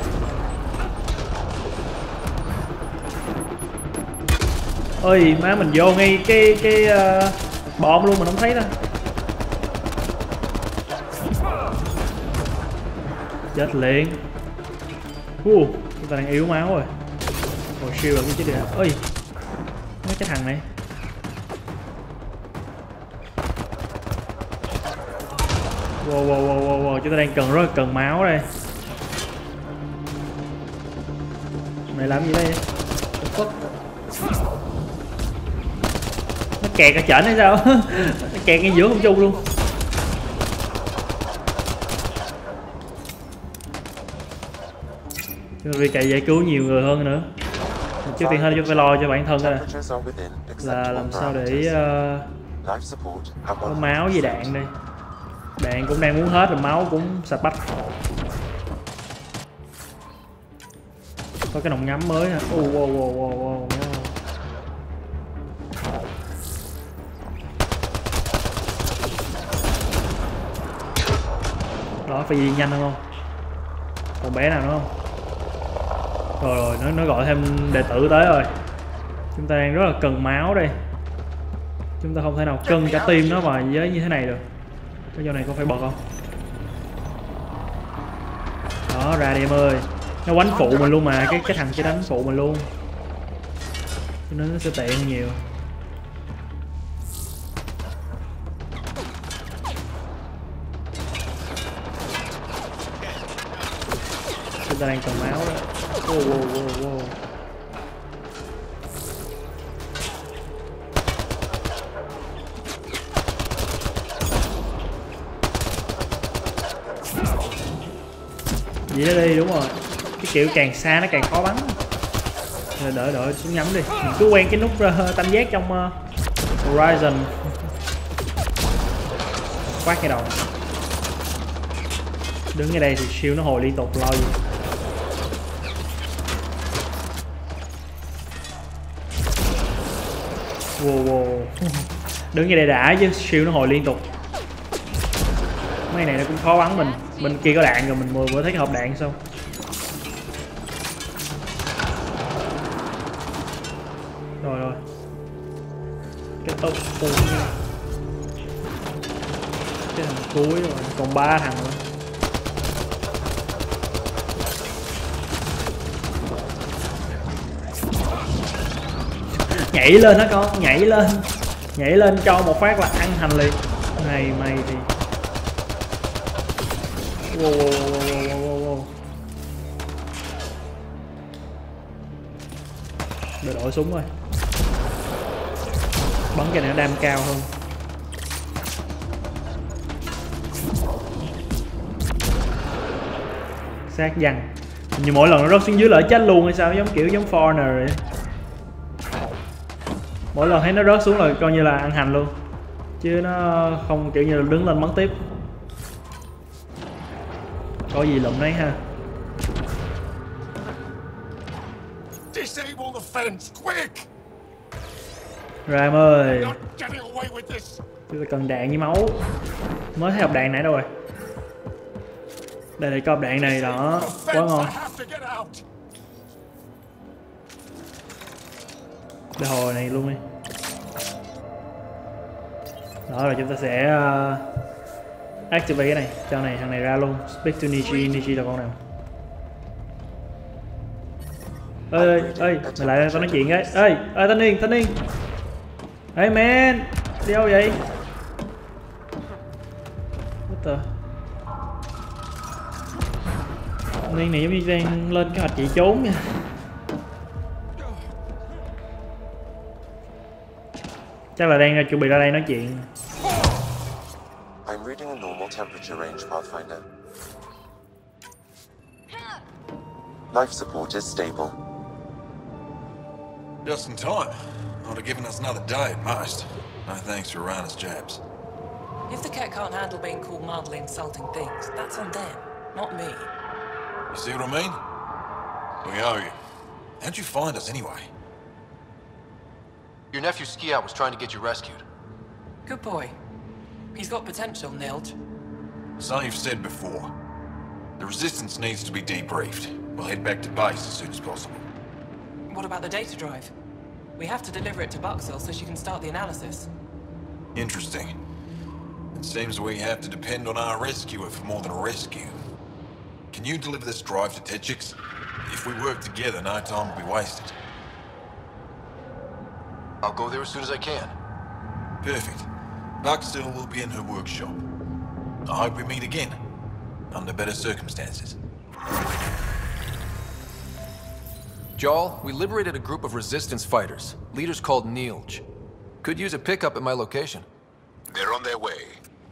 Ôi má mình vô ngay cái cái uh, bom luôn mà không thấy đâu. Chết liền. Uh, chúng ta đang yếu máu rồi. Hồi shield rồi cái chứ kìa. Ôi mấy cái thằng này. Wow, wow, wow, wow, wow, chúng ta đang cần rất là cần máu đây. Mày làm gì đây? Nó kẹt ở trển hay sao? Nó kẹt ngay giữa không trung luôn. Chúng ta phải cày giải cứu nhiều người hơn nữa. Trước tiên hết chúng phải lo cho bản thân đây. Là làm sao để uh, có máu với đạn đây. Đạn cũng đang muốn hết rồi, máu cũng sạch bách. Có cái nòng ngắm mới nè. Oh, wow, wow, wow, wow. Đó, phải gì nhanh hơn không? Còn bé nào nữa không? Rồi rồi, nó, nó gọi thêm đệ tử tới rồi. Chúng ta đang rất là cần máu đây. Chúng ta không thể nào cân cả team nó mà với như thế này được. Cái chỗ này có phải bật không? Đó, ra đi em ơi. Nó quánh phụ mình luôn mà, cái cái thằng kia đánh phụ mình luôn. Cho nên nó sẽ tiện hơn nhiều. Chúng ta đang cần máu đó. Wow, wow, wow, wow. Vậy đó đi, đúng rồi. Cái kiểu càng xa nó càng khó bắn. Rồi đợi đợi xuống nhắm đi. Mình cứ quen cái nút uh, tam giác trong uh, Horizon. Quát cái đầu. Đứng ngay đây thì shield nó hồi liên tục, lo gì. Wow, wow. Đứng ngay đây đã chứ shield nó hồi liên tục. Mấy này nó cũng khó bắn mình. Bên kia có đạn rồi, mình vừa mới thấy cái hộp đạn xong. Rồi rồi. Cái tốc phun nha. Cái thằng cuối rồi, còn ba thằng nữa. Nhảy lên đó con, nhảy lên. Nhảy lên cho một phát là ăn hành liền. Này mày thì wow, wow, wow, wow, wow. Để đổi súng rồi. Bắn cái này nó đam cao hơn. Sát văng. Như mỗi lần nó rớt xuống dưới lỡ chết luôn hay sao, giống kiểu giống Foreigner vậy. Mỗi lần thấy nó rớt xuống là coi như là ăn hành luôn. Chứ nó không kiểu như là đứng lên bắn tiếp. Có gì lụm đấy ha. Ra em ơi. Chúng ta cần đạn với máu. Mới thấy hộp đạn nãy đâu rồi. Đây là cái hộp đạn này đó. Quá ngon. Để hồi này luôn đi. Đó rồi chúng ta sẽ uh, activate cái này, cho này thằng này ra luôn. Speak to Niji, Niji là con nào? Ê ê ê, mày lại tao nói chuyện cái. Ê, ê thanh niên, thanh niên. Hey man, đi đâu vậy? What the? Nên này giống như đang lên kế hoạch chạy trốn nha. Chắc là đang chuẩn bị ra đây nói chuyện. I'm reading a normal temperature range, Pathfinder. Life support is stable. Just in time. Would have given us another day at most. No thanks for Rana's jabs. If the cat can't handle being called mildly insulting things, that's on them, not me. You see what I mean? We owe you. How'd you find us anyway? Your nephew Ski-Out was trying to get you rescued. Good boy. He's got potential, Nilge. So you've said before. The Resistance needs to be debriefed. We'll head back to base as soon as possible. What about the data drive? We have to deliver it to Buxel so she can start the analysis. Interesting. It seems we have to depend on our rescuer for more than a rescue. Can you deliver this drive to Techix? If we work together, no time will be wasted. I'll go there as soon as I can. Perfect. Buxel will be in her workshop. I hope we meet again, under better circumstances. Jarl, we liberated a group of Resistance fighters, leaders called Nilge. Could use a pickup at my location. They're on their way.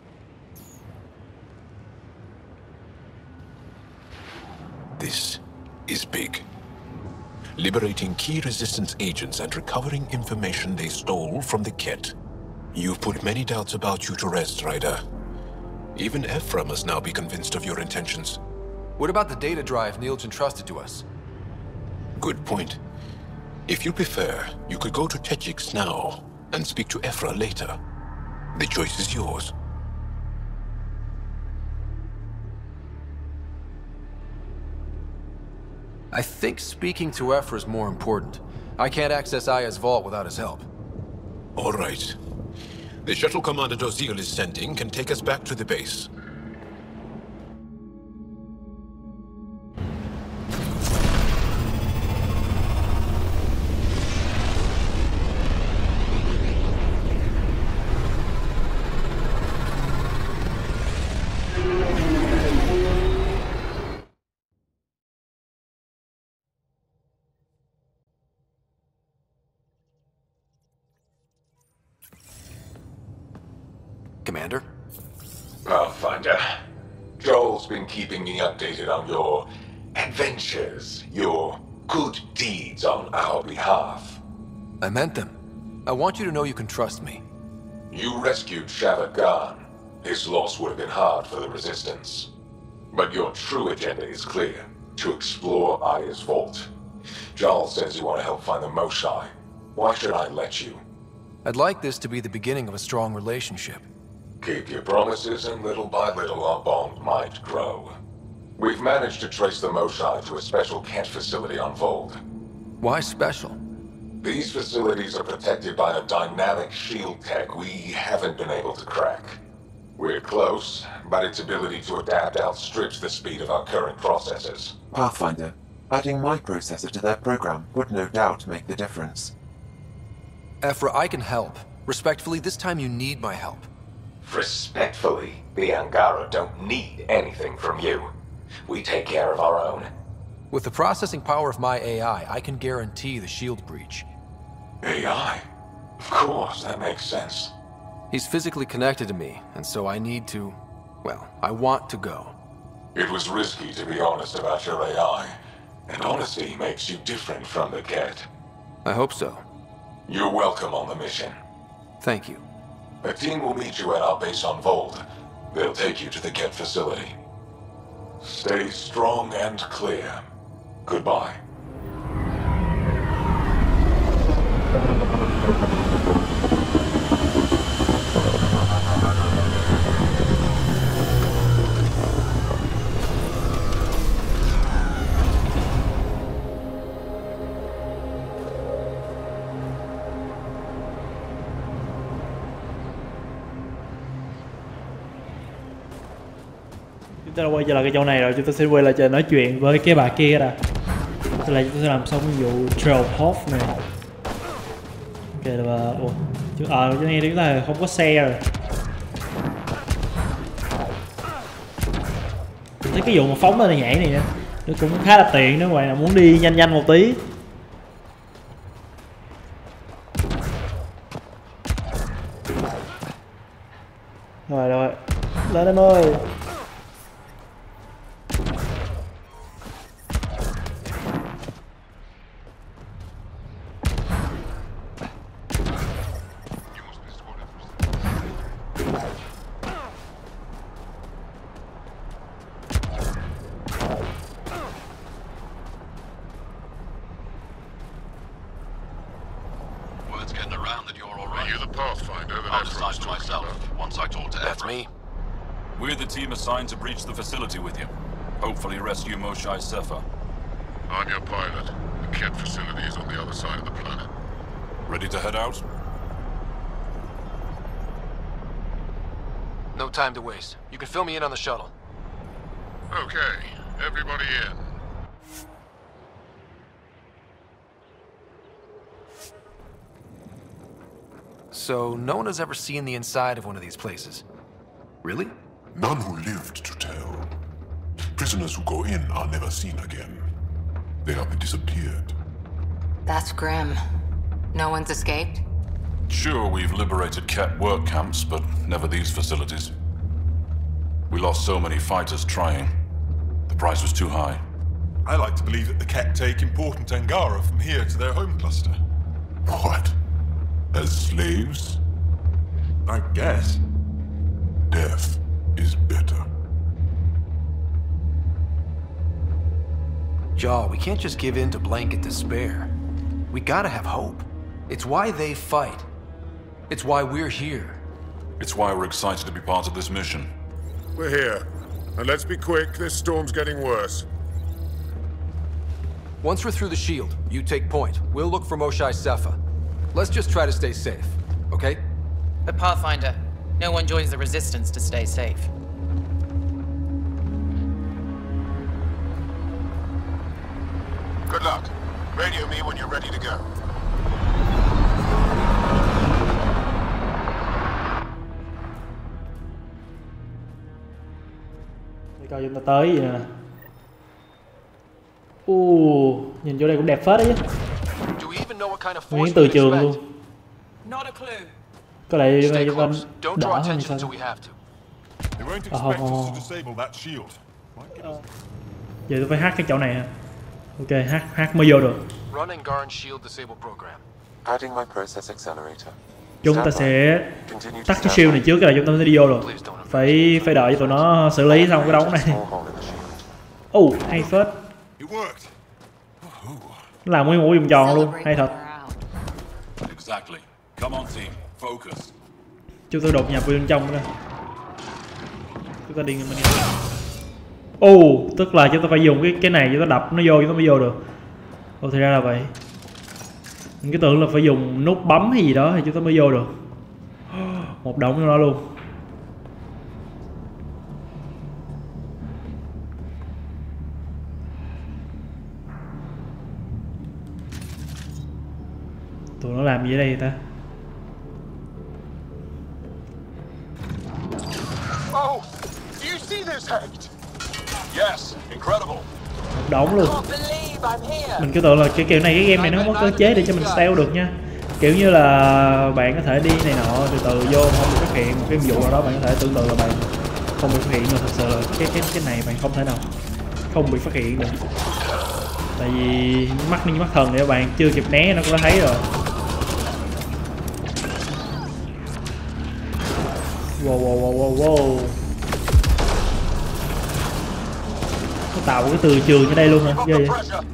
This is big. Liberating key Resistance agents and recovering information they stole from the Kett. You've put many doubts about you to rest, Ryder. Even Ephra must now be convinced of your intentions. What about the data drive Nilge entrusted to us? Good point. If you prefer, you could go to Techix now and speak to Ephra later. The choice is yours. I think speaking to Ephra is more important. I can't access Aya's vault without his help. All right. The shuttle Commander Dozil is sending can take us back to the base. Commander? Pathfinder, Joel's been keeping me updated on your adventures, your good deeds on our behalf. I meant them. I want you to know you can trust me. You rescued Shavad Khan. His loss would have been hard for the Resistance. But your true agenda is clear. To explore Aya's vault. Joel says you want to help find the Moshae. Why should I let you? I'd like this to be the beginning of a strong relationship. Keep your promises, and little by little our bond might grow. We've managed to trace the Moshae to a special Kett facility on Vold. Why special? These facilities are protected by a dynamic shield tech we haven't been able to crack. We're close, but its ability to adapt outstrips the speed of our current processors. Pathfinder, adding my processor to their program would no doubt make the difference. Ephra, I can help. Respectfully, this time you need my help. Respectfully, the Angara don't need anything from you. We take care of our own. With the processing power of my A I, I can guarantee the shield breach. A I? Of course, that makes sense. He's physically connected to me, and so I need to... well, I want to go. It was risky to be honest about your A I, and honesty makes you different from the Kett. I hope so. You're welcome on the mission. Thank you. A team will meet you at our base on Vold. They'll take you to the Kett facility. Stay strong and clear. Goodbye. Chúng ta đã quay trở lại cái chỗ này rồi, chúng ta sẽ quay lại chờ nói chuyện với cái bà kia đã. Tức là chúng ta sẽ làm xong cái vụ Trail Hoff này. Ok là ủa, chứ ở à, chỗ này chúng ta không có xe rồi. Thấy cái vụ mà phóng lên nhảy này nữa. Nó cũng khá là tiện nếu các bạn nào muốn đi nhanh nhanh một tí. Rồi rồi, lên em ơi. Assigned to breach the facility with you. Hopefully rescue Moshae Sefa. I'm your pilot. The Kett facility is on the other side of the planet. Ready to head out? No time to waste. You can fill me in on the shuttle. Okay, everybody in. So, no one has ever seen the inside of one of these places. Really? None who lived to tell. Prisoners who go in are never seen again. They have disappeared. That's grim. No one's escaped? Sure, we've liberated Kett work camps, but never these facilities. We lost so many fighters trying. The price was too high. I like to believe that the Kett take important Angara from here to their home cluster. What? As slaves? I guess. Death is better. Jaal, we can't just give in to blanket despair. We gotta have hope. It's why they fight. It's why we're here. It's why we're excited to be part of this mission. We're here. And let's be quick, this storm's getting worse. Once we're through the shield, you take point. We'll look for Moshae Sefa. Let's just try to stay safe, okay? But Pathfinder, no one joins the Resistance to stay safe. Good luck. Radio me when you're ready to go. Để coi chúng ta tới gì nè. Uh, nhìn chỗ đây cũng đẹp phết đấy chứ. Nguyên từ trường luôn. Có lẽ chúng ta đỡ hơn sao? Ờ, ờ, ờ. Giờ tôi phải hack cái chỗ này ha. Ok, hack, hack mới vô được. Adding my process accelerator. Chúng ta sẽ tắt cái shield này trước, cái là chúng ta sẽ đi vô rồi. Phải phải đợi cho tụi nó xử lý xong cái đống này. Oh, hay phết. Nó làm nguyên một vòng tròn luôn, hay thật. Chúng tôi đột nhập vào bên trong nữa. Chúng ta đi mình đi. Oh, tức là chúng ta phải dùng cái cái này chúng ta đập nó vô chúng ta mới vô được. Ồ, thì ra là vậy. Mình cứ tưởng là phải dùng nút bấm hay gì đó thì chúng ta mới vô được. Một đống trong đó luôn. Tụi nó làm gì ở đây ta? Oh, do you see this Hect? Yes, incredible. Đóng luôn. Mình cứ tưởng là cái kiểu này cái game này nó có cơ chế để cho mình stealth được nha. Kiểu như là bạn có thể đi này nọ từ từ vô không bị phát hiện, một cái vụ nào đó bạn có thể tưởng tượng là bạn không bị phát hiện, mà thật sự là cái cái cái này bạn không thể nào không bị phát hiện được. Tại vì mắt như mắt thần để bạn chưa kịp né nó cũng đã thấy rồi. Wow wow wow wow wow. Nó tạo cái từ trường ở đây luôn hả? Ghê vậy.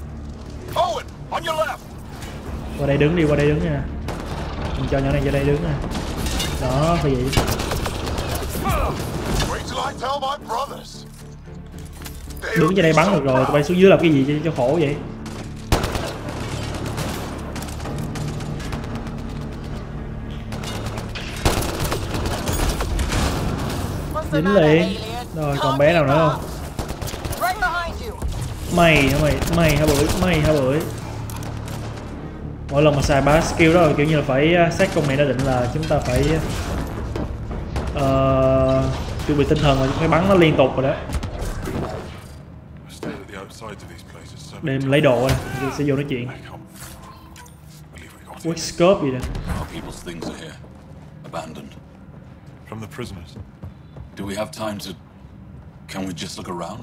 Qua đây đứng đi, qua đây đứng nha. Mình cho nhỏ này ra đây đứng nè. Đó, phải vậy. Đứng trên đây bắn được rồi, tụi bay xuống dưới làm cái gì cho, cho khổ vậy? Dính liền. Rồi, còn bé nào nữa không? Mày hả mày? Mày hả bưởi? Mày hả bưởi? Mỗi lần mà xài ba skill đó là kiểu như là phải set công này đã định là chúng ta phải uh, chuẩn bị tinh thần là phải bắn nó liên tục rồi đó. Để em lấy đồ này, rồi sẽ vô nói chuyện. Quick scope gì nè. Our people's things are here, abandoned. From the prisoners. Do we have time to? Can we just look around?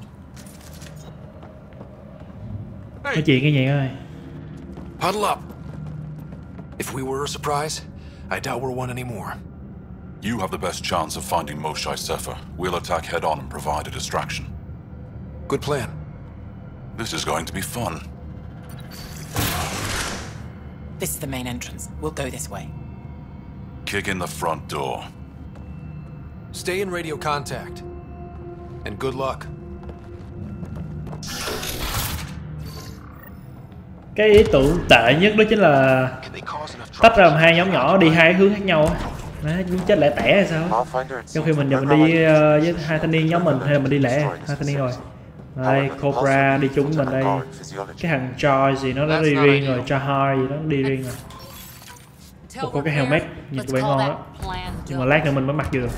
Nói chuyện cái gì ơi. Huddle up. If we were a surprise, I doubt we're one anymore. You have the best chance of finding Moshae Sefer. We'll attack head on and provide a distraction. Good plan. This is going to be fun. This is the main entrance. We'll go this way. Kick in the front door. Stay in radio contact. And good luck. Cái ý tưởng tệ nhất đó chính là tách ra làm hai nhóm nhỏ đi hai hướng khác nhau á. Nó chết lẻ tẻ hay sao? Trong khi mình giờ mình đi uh, với hai thanh niên nhóm mình hay là mình đi lẻ hai thanh niên rồi. Đây, Cobra đi chung mình đây. Cái thằng Joy gì nó đã đi riêng rồi, Jahar gì đó đi riêng rồi. Ủa, có cái helmet nhìn có vẻ ngon đó. Nhưng mà lát nữa mình mới mặc được.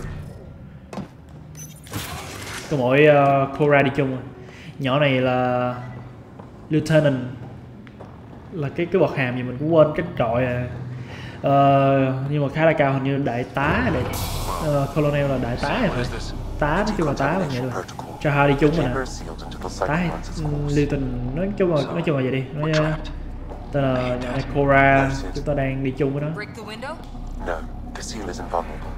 Có mỗi uh, Cobra đi chung rồi. Nhỏ này là Lieutenant, là cái cái bậc hàm gì mình cũng quên cái đội à. Uh, nhưng mà khá là cao, hình như đại tá đại uh, Colonel là đại tá rồi phải. Tá nói chung là tá mình vậy được. Cho hai đi chung rồi nè. Tá hay Lieutenant nói chung là nói chung là vậy đi. Nói uh, tên là nhỏ này Cora, chúng ta đang đi chung với nó. No, the seal is invulnerable.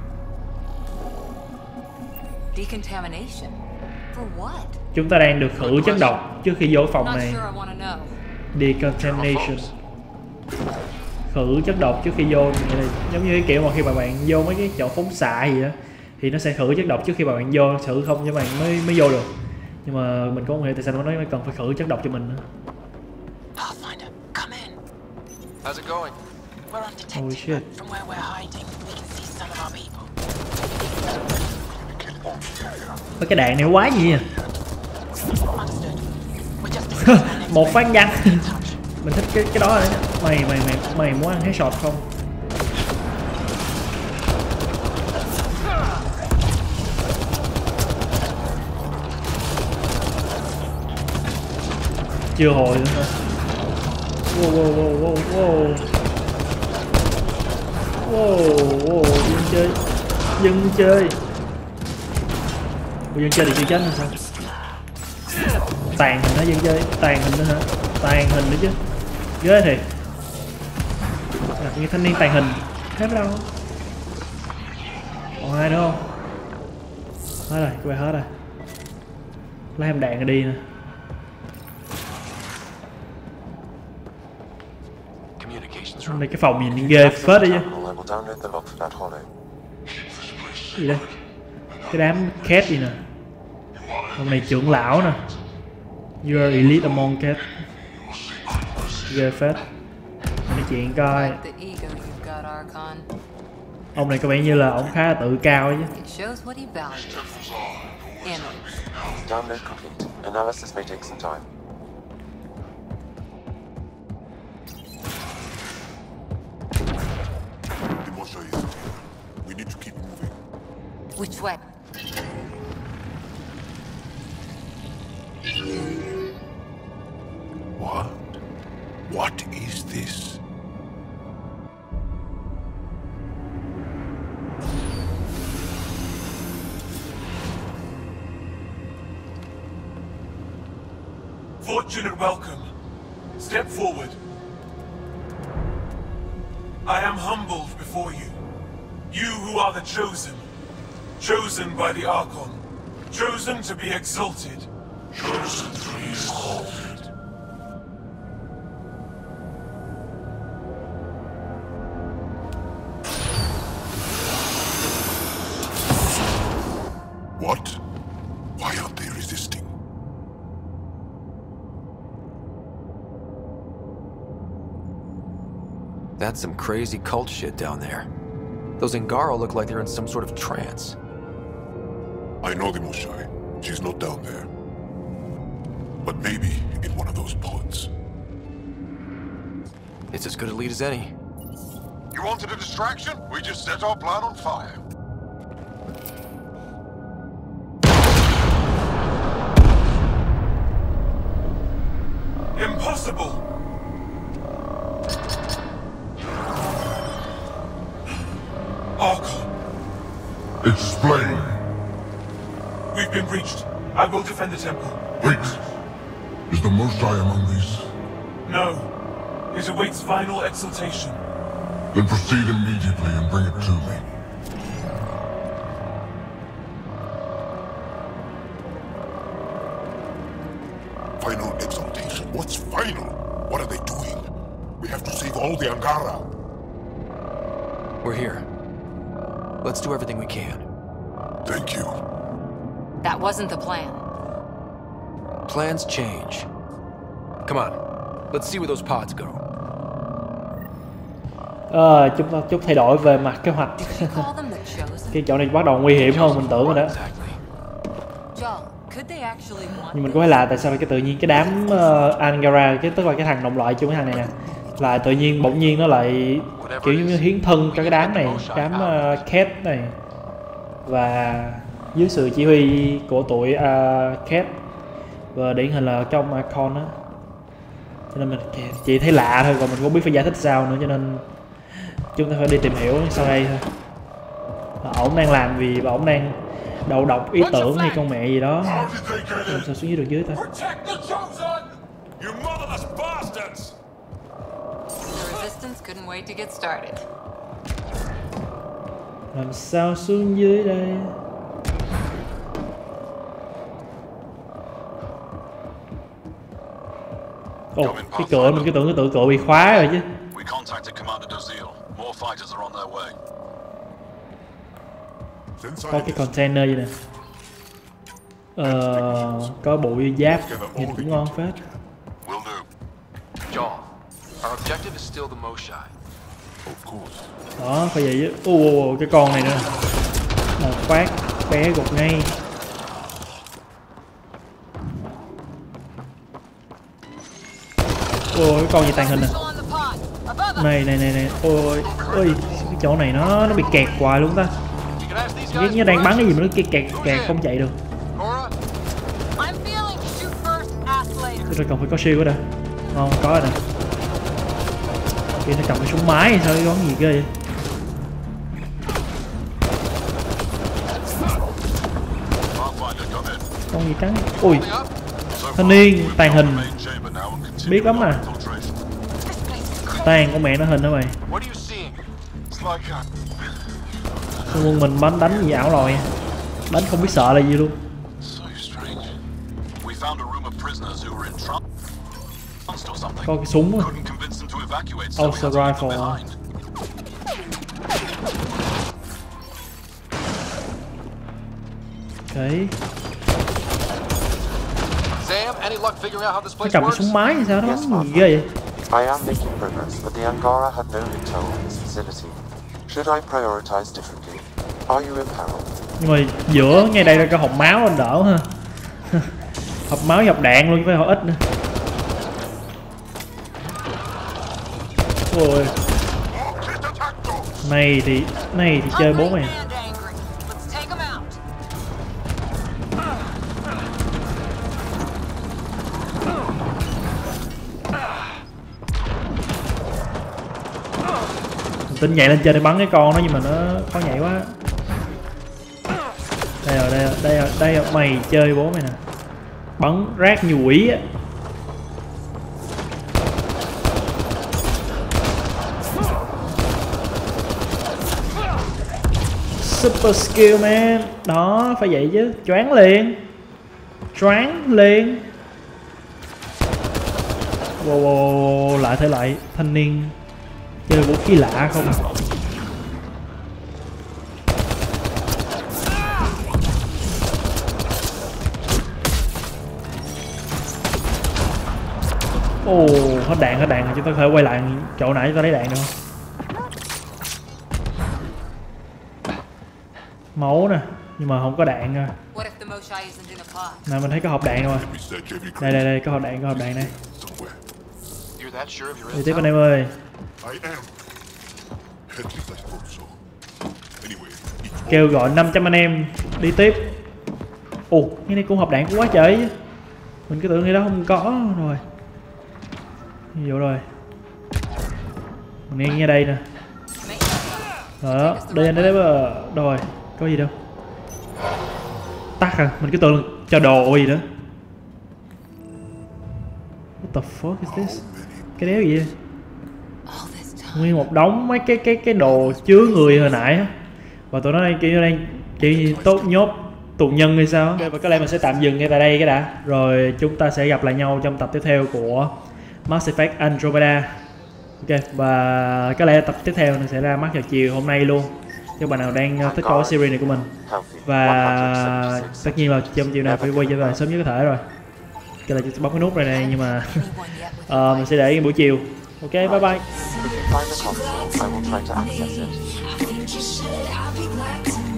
Decontamination? For what? Chúng ta đang được khử chất độc trước khi vô phòng này. Decontamination. Khử chất độc trước khi vô, nghĩa là giống như cái kiểu mà khi mà bạn vô mấy cái chỗ phóng xạ gì đó thì nó sẽ khử chất độc trước khi mà bạn vô, khử không cho bạn mới mới vô được. Nhưng mà mình cũng không hiểu tại sao nó nói cần phải khử chất độc cho mình nữa. Pathfinder, come in. How's it going? We're undetected. Holy shit. From where we're hiding, we can see some of our people. Mấy cái đạn này quá gì à? Một phát văng. Mình thích cái cái đó rồi. Mày mày mày mày muốn ăn headshot không? Chưa hồi nữa hả? Wow wow wow wow wow wow wow dân chơi dân chơi dân chơi thì chưa chết nữa sao? Tàn hình hả dân chơi? Tàn hình nữa hả? Tàn hình nữa chứ. Ghê thì là như thanh niên tàn hình. Hết đâu? Còn ai nữa không? Hết rồi, quay hết rồi. Lấy em đạn rồi đi nè. Hôm nay cái phòng nhìn ghê phết đấy chứ. Gì đây? Cái đám cat gì nè. Hôm nay trưởng lão nè. You are elite among cat. Ghê phết. Nói chuyện coi. Ông này có vẻ như là ông khá là tự cao ấy chứ. Download complete. Analysis may take some time. The Moshae is here. We need to keep moving. Which way? What? What is this? Fortunate welcome. Step forward. I am humbled before you. You who are the chosen. Chosen by the Archon. Chosen to be exalted. Chosen to be exalted. What? Why aren't they resisting? That's some crazy cult shit down there. Those Angara look like they're in some sort of trance. I know the Moshae. She's not down there. But maybe in one of those pods. It's as good a lead as any. You wanted a distraction? We just set our plan on fire. Impossible! Archon. Explain. We've been breached. I will defend the temple. Wait. Is the Most High among these? No. It awaits final exaltation. Then proceed immediately and bring it to me. Final exaltation? What's final? What are they doing? We have to save all the Angara. We're here. Let's do everything we can. Thank you. That wasn't the plan. Plans change. Come on. Let's see where those pods go. Ờ, chúng ta chút thay đổi về mặt kế hoạch. Cái chỗ này bắt đầu nguy hiểm hơn mình tưởng rồi đó. Nhưng mình có phải là tại sao cái tự nhiên cái đám uh, Angara, cái tức là cái thằng đồng loại chung với thằng này nè, lại tự nhiên bỗng nhiên nó lại kiểu như hiến thân cho cái đám này, đám uh, Cat này, và dưới sự chỉ huy của tụi uh, Cat, và điển hình là trong Archon á, cho nên mình chỉ thấy lạ thôi, còn mình không biết phải giải thích sao nữa, cho nên chúng ta phải đi tìm hiểu sau đây thôi. Là ổng đang làm gì và ổng đang đầu độc ý tưởng hay con mẹ gì đó. Làm sao xuống dưới được dưới ta? Làm sao xuống dưới đây? Ồ, oh, cái cửa mình cứ tưởng cái tự cửa bị khóa rồi chứ. Có cái container gì nè. Ờ, có bụi giáp, nhìn cũng ngon phết. Đó, phải vậy chứ. Ồ, uh, uh, cái con này nữa. Một phát, bé gục ngay. Ôi, cái con gì tàng hình nè. Này, này, này, này. Ôi, ôi, cái chỗ này nó nó bị kẹt hoài luôn ta. Cái như đang bắn cái gì mà nó kẹt kẹt kẹt không chạy được. Rồi còn phải có shield ở đây. Không, có rồi nè. Kia nó cầm cái súng máy hay sao, cái con gì ghê vậy? Con gì trắng? Ui, thanh niên tàn hình. Biết lắm à. Tàn con mẹ nó hình đó mày. Xong quân mình bắn đánh gì ảo lòi. Đánh không biết sợ là gì luôn. Có cái súng á. Auto rifle. Ok. Nó cầm cái súng máy hay sao đó, gì ghê vậy? I am making progress, but the Angara have no intel on this facility. Should I prioritize differently? Are you in peril? Nhưng mà giữa ngay đây là cái hộp máu anh đỡ ha. Hộp máu với hộp đạn luôn, phải hộp ít nữa. Ôi. Này thì này thì chơi bố mày. Tính nhảy lên trên để bắn cái con đó nhưng mà nó khó nhảy quá. Đây rồi, đây rồi, đây rồi, đây rồi, mày chơi bố mày nè. Bắn rác như quỷ á. Super skill man. Đó, phải vậy chứ. Choáng liền. Choáng liền. Wow, wow, wow, lại thể lại thanh niên chơi vũ khí lạ không? Ồ, oh, hết đạn, hết đạn rồi, chúng ta có thể quay lại chỗ nãy chúng ta lấy đạn được không? Máu nè, nhưng mà không có đạn rồi. Nè, mình thấy có hộp đạn rồi. Đây, đây, đây, có hộp đạn, có hộp đạn đây. Đi tiếp anh em ơi. Kêu gọi năm trăm anh em đi tiếp. Ồ, cái này cũng hộp đạn của quá trời chứ. Mình cứ tưởng cái đó không có rồi. Vô rồi. Mình nghe đây nè. Đó, đây anh đấy mà. Rồi, có gì đâu. Tắt à, mình cứ tưởng cho đồ gì đó. What the fuck is this? Cái đéo gì vậy? Nguyên một đống mấy cái cái cái đồ chứa người hồi nãy á. Và tụi nó đang kiểu như đang chỉ tốt nhốt tù nhân hay sao. Okay, và có lẽ mình sẽ tạm dừng ngay tại đây cái đã. Rồi chúng ta sẽ gặp lại nhau trong tập tiếp theo của Mass Effect Andromeda. Ok, và có lẽ tập tiếp theo nó sẽ ra mắt vào chiều hôm nay luôn cho bạn nào đang thích coi series này của mình. Và tất nhiên là trong chiều này phải quay trở lại sớm nhất có thể rồi. Cái là bấm cái nút này này nhưng mà uh, mình sẽ để buổi chiều. Ok, bye bye. If you find the console, I will try to access it.